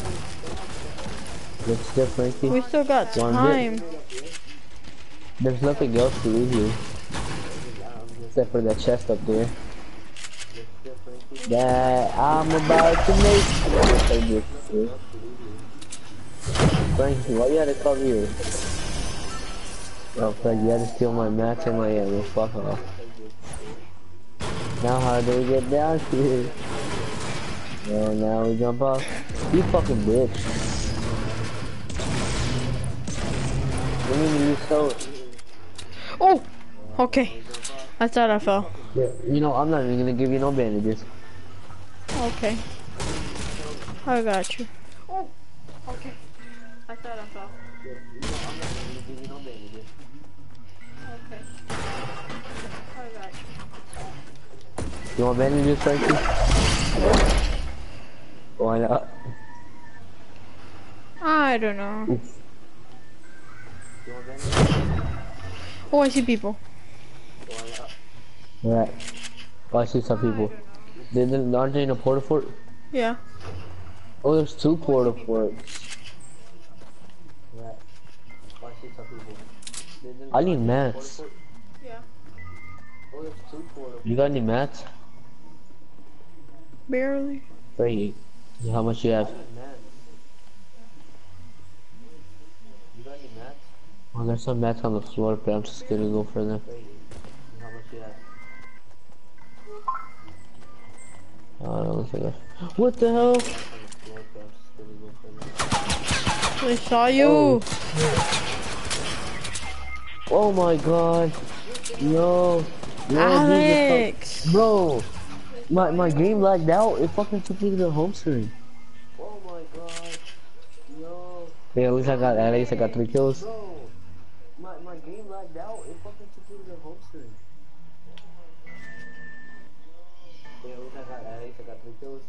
Let's dip, Frankie. We still got One time. There's nothing else to leave here. Except for that chest up there. That I'm about to make. Yes, I did. Frankie, why you had to come here? Oh, Frankie, you had to steal my match and my ammo. Fuck off. Now how do we get down here? And now we jump off. You fucking bitch. We need to use soda. Oh! Okay. I thought I fell. Yeah, you know, I'm not even gonna give you no bandages. Okay. I got you. Oh! Okay. I thought I fell. Okay. I got you. You want bandages, Frankie? Why not? I don't know. Oh, I see people. Alright. Oh, I see some people. They, they, aren't they in a porta fort? Yeah. Oh, there's two porta forts. Right. Oh, I see some people. I need mats. Yeah. You got any mats? Barely. Frankie, how much you have? Oh, there's some mats on the floor, but I'm just gonna go for them. Oh, I don't look like that. What the hell? They saw you. Oh my god. No. No, Alex. bro. My my game lagged out. It fucking took me to the home screen. Oh my god. No. Yeah, at least I got at least I got three kills. Bro. My my game lagged out. It fucking took me to the home screen. Yeah, at least I got at least I got three kills.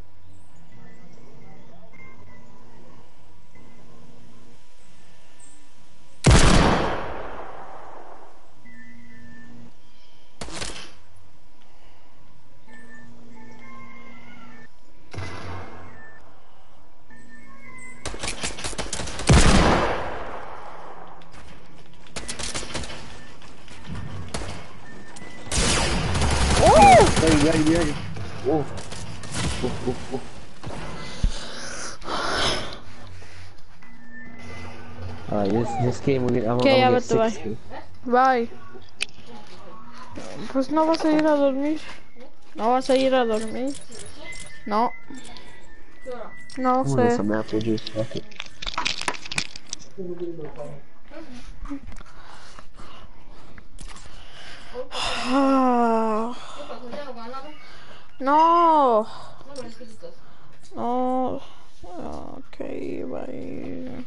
Ready, ready, ready. Whoa. Whoa, whoa, whoa. Alright, this, this game we're gonna, I'm, Okay, I'm ya gonna vete, get sixty. bye. Pues no vas a ir a dormir. No vas a ir a dormir. No. No I'm gonna get sé. some apple juice. Fuck it. No. No. Okay, bye.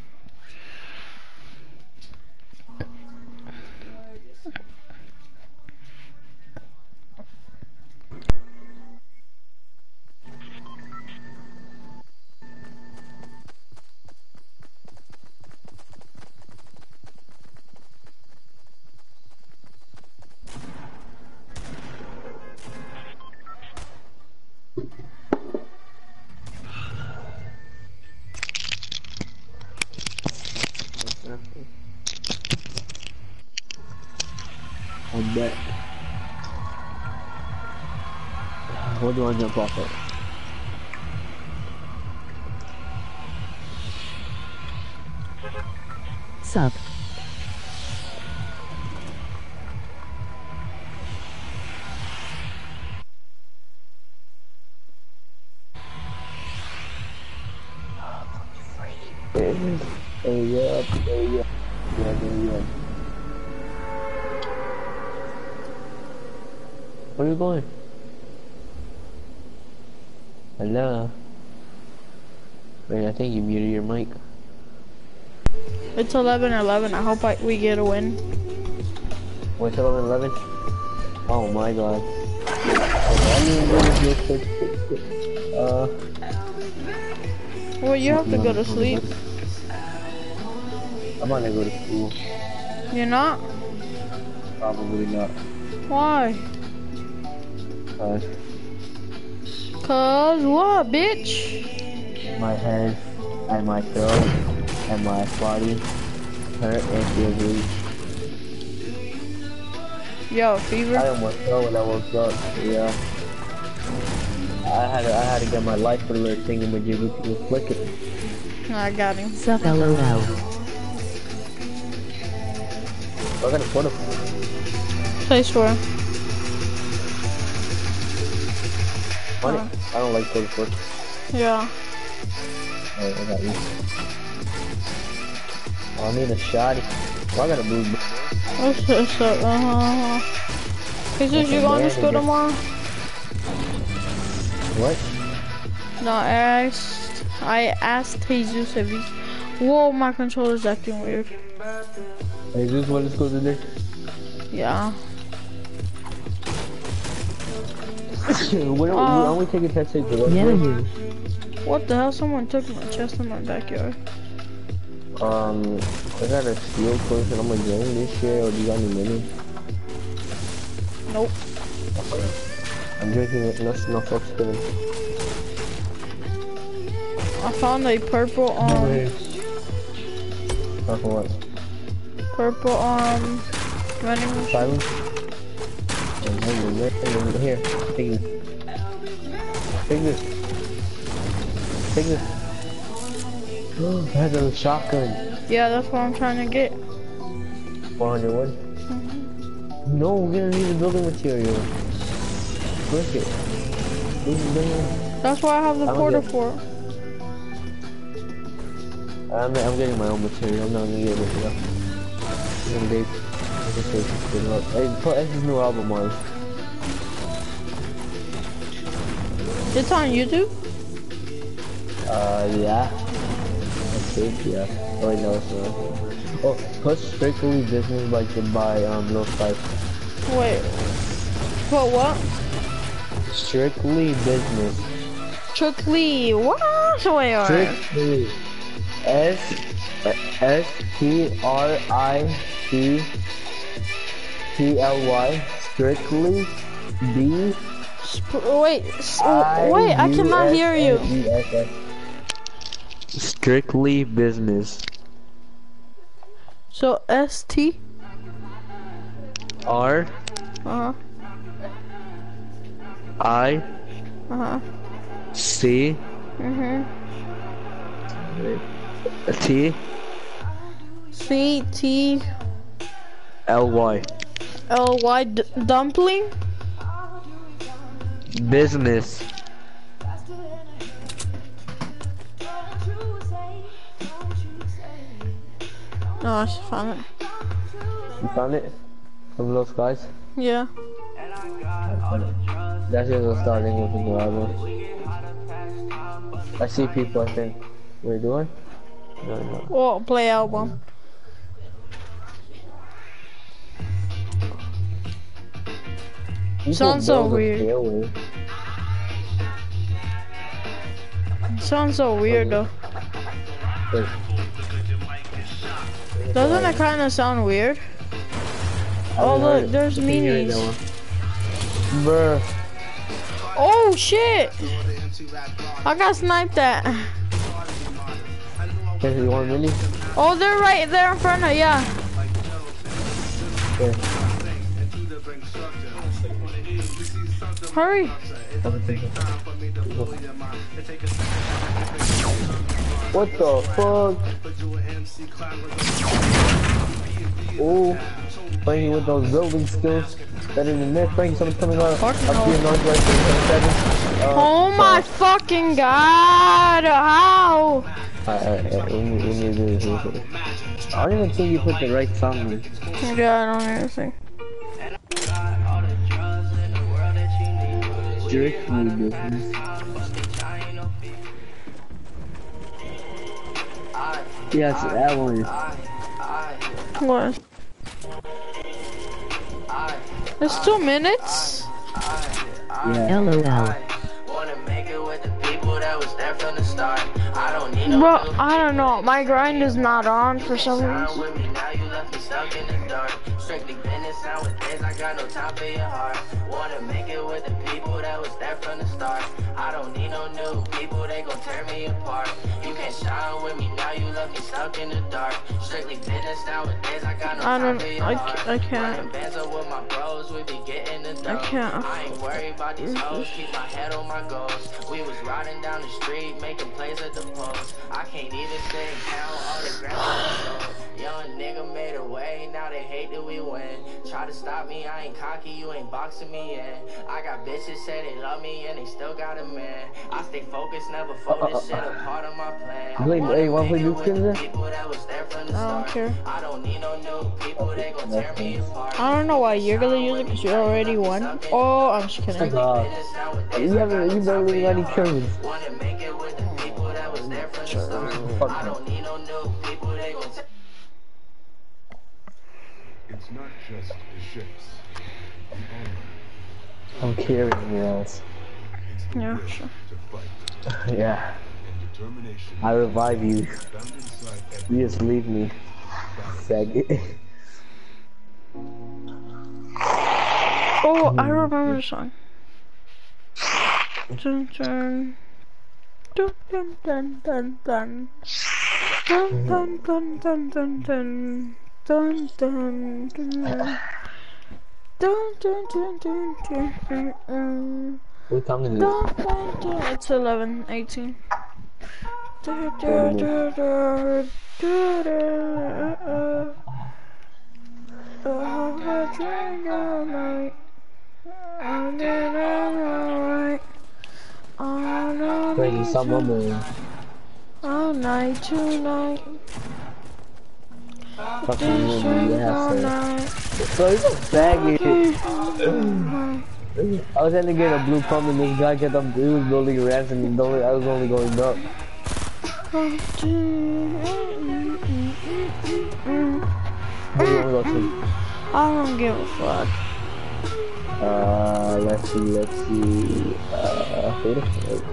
I'm back. What do I jump off of? Sub. Hey, yeah, hey, yeah. Yeah, yeah, yeah. Where are you going? Hello? Wait, I think you muted your mic. It's eleven eleven. I hope I, we get a win. What's eleven eleven? Oh my god. Uh, Well, you have to go to sleep. I'm gonna go to school. You're not? Probably not. Why? Uh, Cause what, bitch? my head and my throat and my body hurt and feels weak. Yo, I fever? almost fell when I woke up. Yeah. I had to, I had to get my life alert thingamajiggy to flick it. I got him. Sub LOL. I gotta put him. Place for him. On it. I don't like putting foot. Yeah. Alright, I got you. Oh, I need a shot. Oh, I gotta move. What's this up? Uh-huh. Jesus, you going to school tomorrow? What? No, I asked, I asked Jesus if he's... Whoa, my controller's acting weird. Hey, this what is going today? Yeah. When Uh, are we taking test takes? Yeah, you. What the hell? Someone took my chest in my backyard. Um, I got a steel course and I'm gonna join this year, or do you got any money? Nope. I'm drinking it, no, no fuck spinning. I found a purple, um, Not for what? purple, um, running machine. Silence? Here, take this. Take this. Take this. I had a shotgun. Yeah, that's what I'm trying to get. four hundred wood? Mm-hmm. No, we're gonna need the building material. Brick it. This is building. That's why I have the I don't portal get- for. I I'm, I'm getting my own material. I'm not gonna get it. I'm gonna get Hey, put S's new album on. It's on YouTube? Uh, yeah. I think, yeah. Oh, wait, no, it's not. Oh, put Strictly Business by, by um, Lil Spice. Wait. Put what? Strictly Business. Strictly. What? Wait, alright. Strictly. S S T R I C T L Y. Strictly B. Sp wait. S wait, I cannot hear you. Strictly Business. So S T R Uh huh. I Uh huh. C Mhm. T C T L Y. L Y d dumpling. Business. No, I just found it. You found it? From those guys? Yeah. That's just a starting with the new album. I see people, I think. What are you doing? No, no. Oh, play album. You Sounds can so build a weird. stairway. Sounds so weird though. Wait. Doesn't it kind of sound weird? Oh look, there's minis. Bruh. Oh shit! I got sniped at. Okay, you want a mini? Oh, they're right there in front of yeah. Okay. Hurry! What the fuck? Oh, playing with those building skills. Better than this. Frank, someone's coming on. Up to your northwest in ten seconds. Uh, Oh my fucking god! How? Alright, alright, alright. We need, we need to do this. I don't even think you put the right song in. Yeah, I don't even think. Strictly Business. Yes, that one. What? It's two minutes? Yeah. LOL. Bro, I don't know. My grind is not on for some reason. Strictly business nowadays, I got no time for your heart. Wanna make it with the people that was there from the start. I don't need no new people, they gon' tear me apart. You can't shine with me now, you left me stuck in the dark. Strictly business nowadays, I got no I time don't, for your I, heart. I can't. Running bands up with my bros, we be getting the dough. I can't. I ain't worried about these hoes, keep my head on my goals. We was riding down the street, making plays at the post. I can't even sit and count all the grams on the show. Young nigga made a way, now they hate that we win. Try to stop me, I ain't cocky, you ain't boxing me in. I got bitches say they love me and they still got a man. I stay focused, never fold this shit a part of my plan. Play, hey, wanna play new skins there? I don't care. I don't need no new people, they gon' tear me apart. I don't know why you're gonna use it because you already won. Oh, I'm just kidding. God. You haven't, you barely got any kills. Wanna make it with the people that was there from the start. I don't need no new people, they gon' tear. It's not just the ships, the armor. I'm carrying you else. It's the Yeah, will sure. to fight Yeah. and determination. I revive you. Found inside every You just leave me. Faggot. Oh, I remember the song. Dun dun. Dun dun dun dun dun. Dun dun dun dun dun dun. Dun dun dun. Dun dun dun dun dun dun dun. What time is it? Dun dun dun. It's eleven eighteen. Du du du du du du. Oh, I drink all night. I did all right. I don't Crazy, stop mumbling. I all night tonight. Fucking This movie, drink yeah, all sir. night. So he's a faggot. I was trying to get a blue pump and this guy kept up, he was building ramps and only, I was only going up. Where do you wanna go to? I don't give a fuck. Uh, let's see, let's see, uh, who the fuck?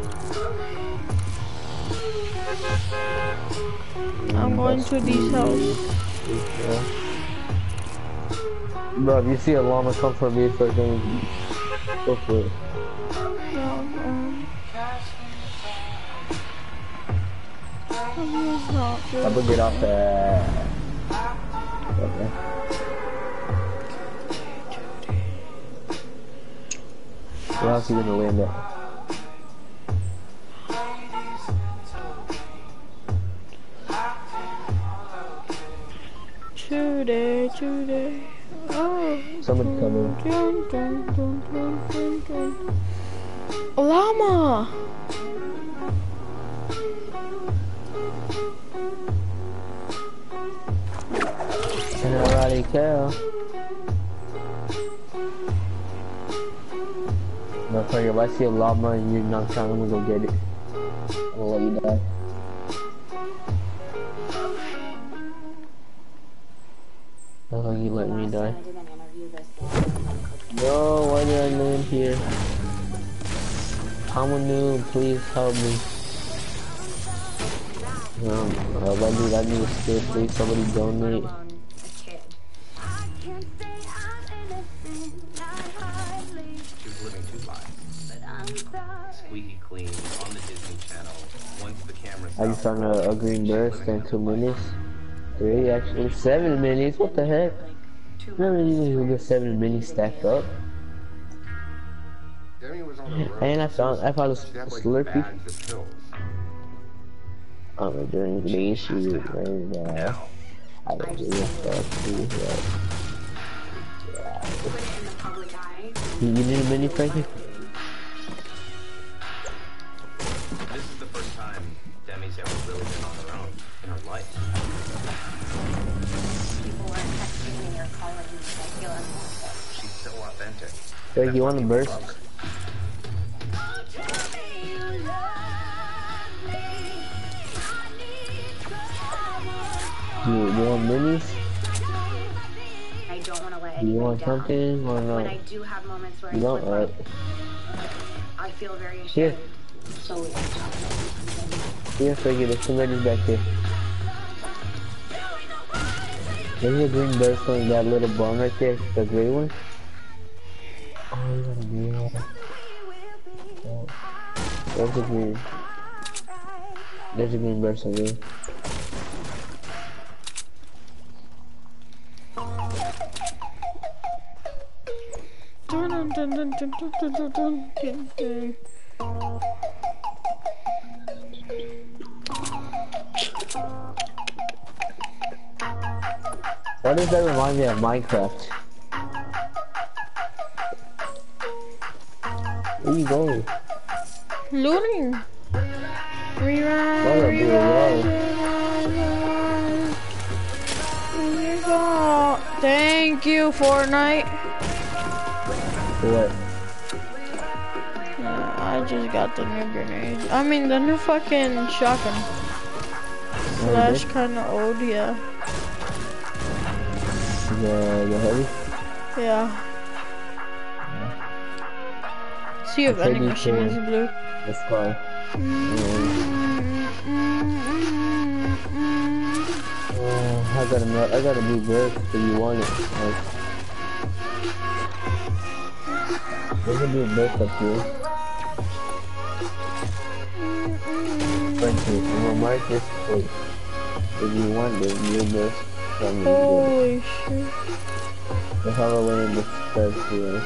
I'm going to these houses. Bro, if you see a llama come for me, fucking go for it. I will get off that. Okay. Where else are you gonna land at? Today, today. Oh. Somebody coming. Dun, dun, dun, dun, dun, dun. Llama! And already care. No, sorry, if I see a llama and you're not trying, I'm gonna go get it. I'm gonna let you die. How long you let me die? No, why did I land here? I'm a noob, please help me. Um, uh, I need, I need a still, please, somebody donate. Squeaky clean on the Disney Channel. Once the camera I just found a, a green burst in two minutes. Three, actually, seven minis. What the heck? Remember you can get seven minis stacked up. And I found I found a Slurpee. I'm doing the issue right now. I don't give a fuck. You need a mini, Frankie? This is the first time Demi's ever really been on her own in her life. People are texting me or calling me. I feel unwanted. She's so authentic. Frankie, you want a burst? Do you, you want minis? I don't want to let Do you want down. something or not? When I do have moments where You I don't, slip right? up, I feel very ashamed. Here. So Here, Frankie, there's two minis back here. There's a green burst on that little bomb right there, the gray one. Oh, you gotta be here. Oh. There's a green. There's a green burst over here. Dun, dun, dun, dun, dun, dun, dun, dun, dun, dun. Why does that remind me of Minecraft? Where you going? Looting. Rewind, What a rewind, rewind. rewind. Thank you, Fortnite. What? Uh, I just got the new grenade. I mean, the new fucking shotgun. Slash kinda old, yeah. The, the heavy? Yeah. See if Okay, any you machine can- is blue. Let's go. Uh, I got a, I got a blue burst, so you want it. Like, there's a blue burst up here. Thank you. I'm gonna mark this place. If you want this blue burst from me, Holy shit. that's how I went in the stairs here.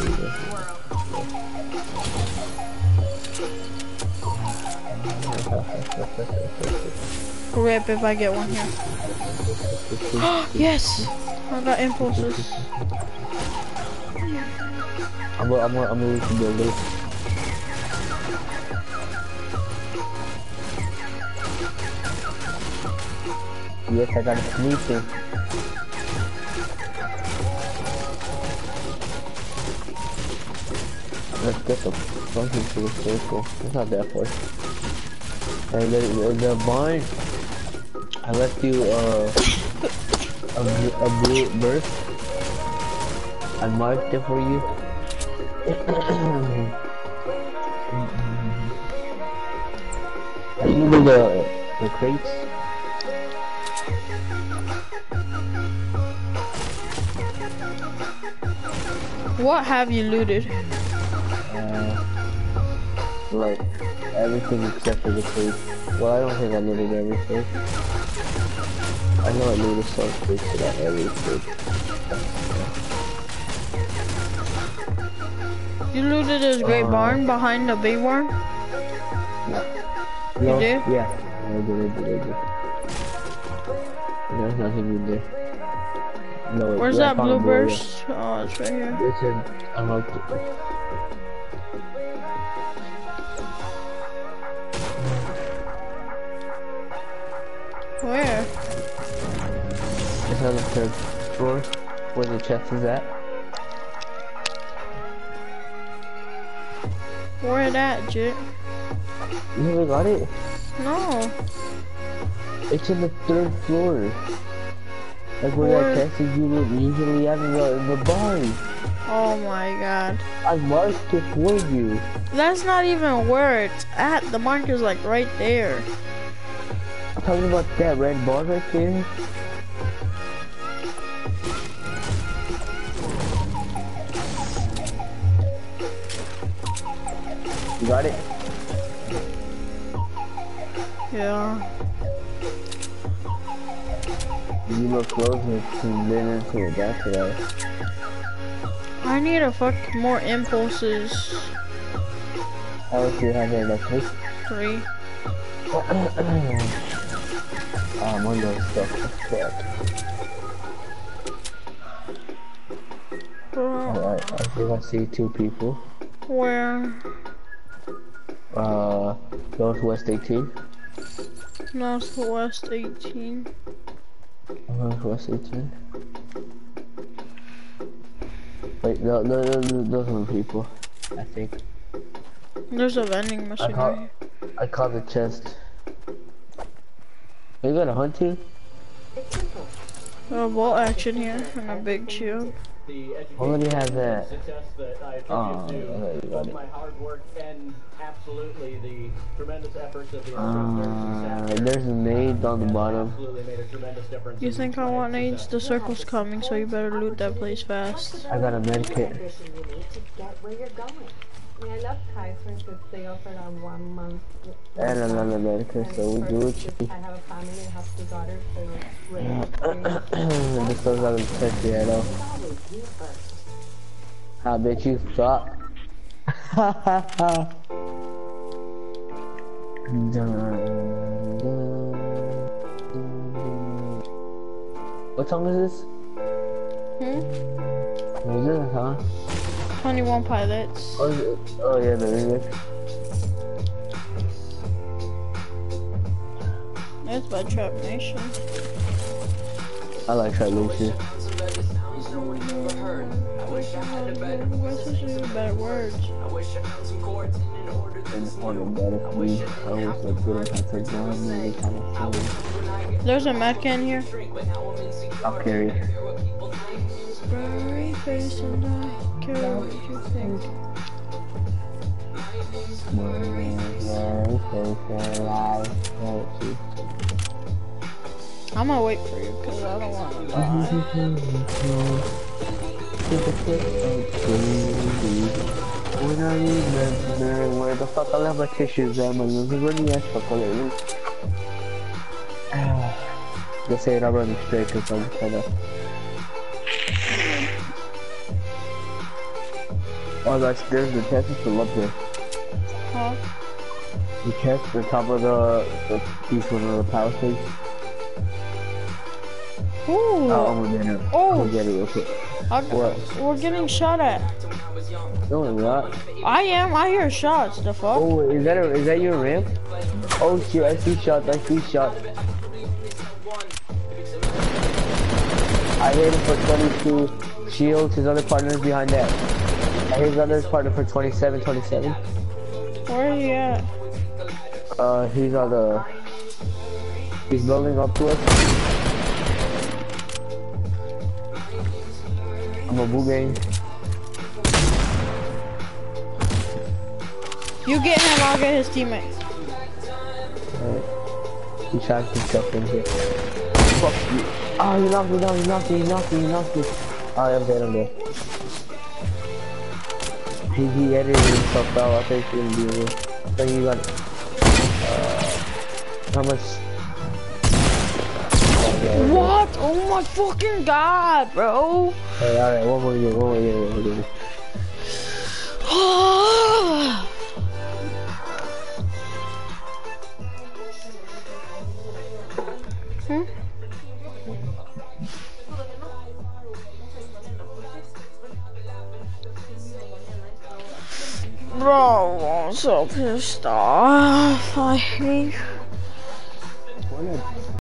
Rip if I get one here. Yes! I got impulses. I'm gonna, I'm gonna, I'm gonna to build this. Yes, I got a sneaker. Let's get the funky to the circle. It's not that far. And the, the, the barn, I left you uh, a, a blue burst. I marked it for you. I think the, the crates. What have you looted? Uh, like everything except for the crates. Well, I don't think I looted everything. I know I looted some crates, but not everything. You looted this great Uh, barn behind the big barn? No, You did? Yeah, I did, I did, I did. There's nothing in there. No, Where's yeah, I that found a blue blue, yeah. burst? Oh, it's right here. It's in, I marked it. Where? It's on the third floor, where the chest is at. Where it at, Jit? You never got it? No. It's in the third floor. Like where Where? that chest is usually, usually at in the, in the barn. Oh my god. I marked it for you. That's not even where it's at. The marker's like right there. I'm talking about that red bar right there. You got it? Yeah. You look closer to minutes to it, that's right. I need a fuck more impulses. How much do you have there, like this? Three. Oh, I'm on those stuff. Fuck. Alright, I think I see two people. Where? Uh, Northwest eighteen. Northwest eighteen. Northwest eighteen. Wait, no, no, no, no, those are the people, I think. There's a vending machine I call, right here. I call the chest. Are you gonna hunt you? A bolt action here and a big shield. Already have that. Oh, okay, you got it. my hard work and absolutely the tremendous efforts of the Uh, there's a nade on the bottom. You think I want nades? The circle's coming, so you better loot that place fast. I got a med kit. You need to get where you're going. I mean, I love Kaiser because they offered a one month. And another med kit, so we do it. I have a family, I have two daughters, so really. This one's not gonna touch you at all. I bet you suck. Ha ha ha. What song is this? Hmm? What is this, huh? twenty-one Pilots. Oh, is it? Oh yeah, the remix. It's by Trap Nation. I like Trap Nation. Better words. And automatically, I was like getting half a gun and they kind of funny. There's a med can here. I'll carry it. Blurry face and I care what you think. I'm gonna wait for you because I don't want to die. When I remember where the fuck I left my tissues at, my little running ass fuck all it. Just say it, I'm running straight because I'm kind of. Oh, that's there's the chest is still up there. Huh? The chest, the top of the, the piece one of the power stage. Ooh. Oh, I'm gonna get it. Oh. I'm gonna get it real quick. I, What? We're getting shot at. No, I'm not. I am. I hear shots. The fuck? Oh, is that a, is that your ramp? Oh shit! I see shots. I see shots. I hit him for twenty-two shields. His other partner's behind that. I hit his other partner for twenty-seven, twenty-seven. Where are you at? Uh, he's on the... He's building up to us. I'm a boo gang. You get him, I'll get his teammates. Alright. He shot himself in here. Fuck you. Oh, he knocked me down, he knocked me, he knocked me, he knocked me. Oh, I'm dead, I'm dead. He, he edited himself out, I think he's gonna be in here. So you got it. Uh, how much? Okay, what? Oh my fucking god, bro. Hey, alright, one more year, one more year, one more year. Hmm? Bro, I'm so pissed off. I hate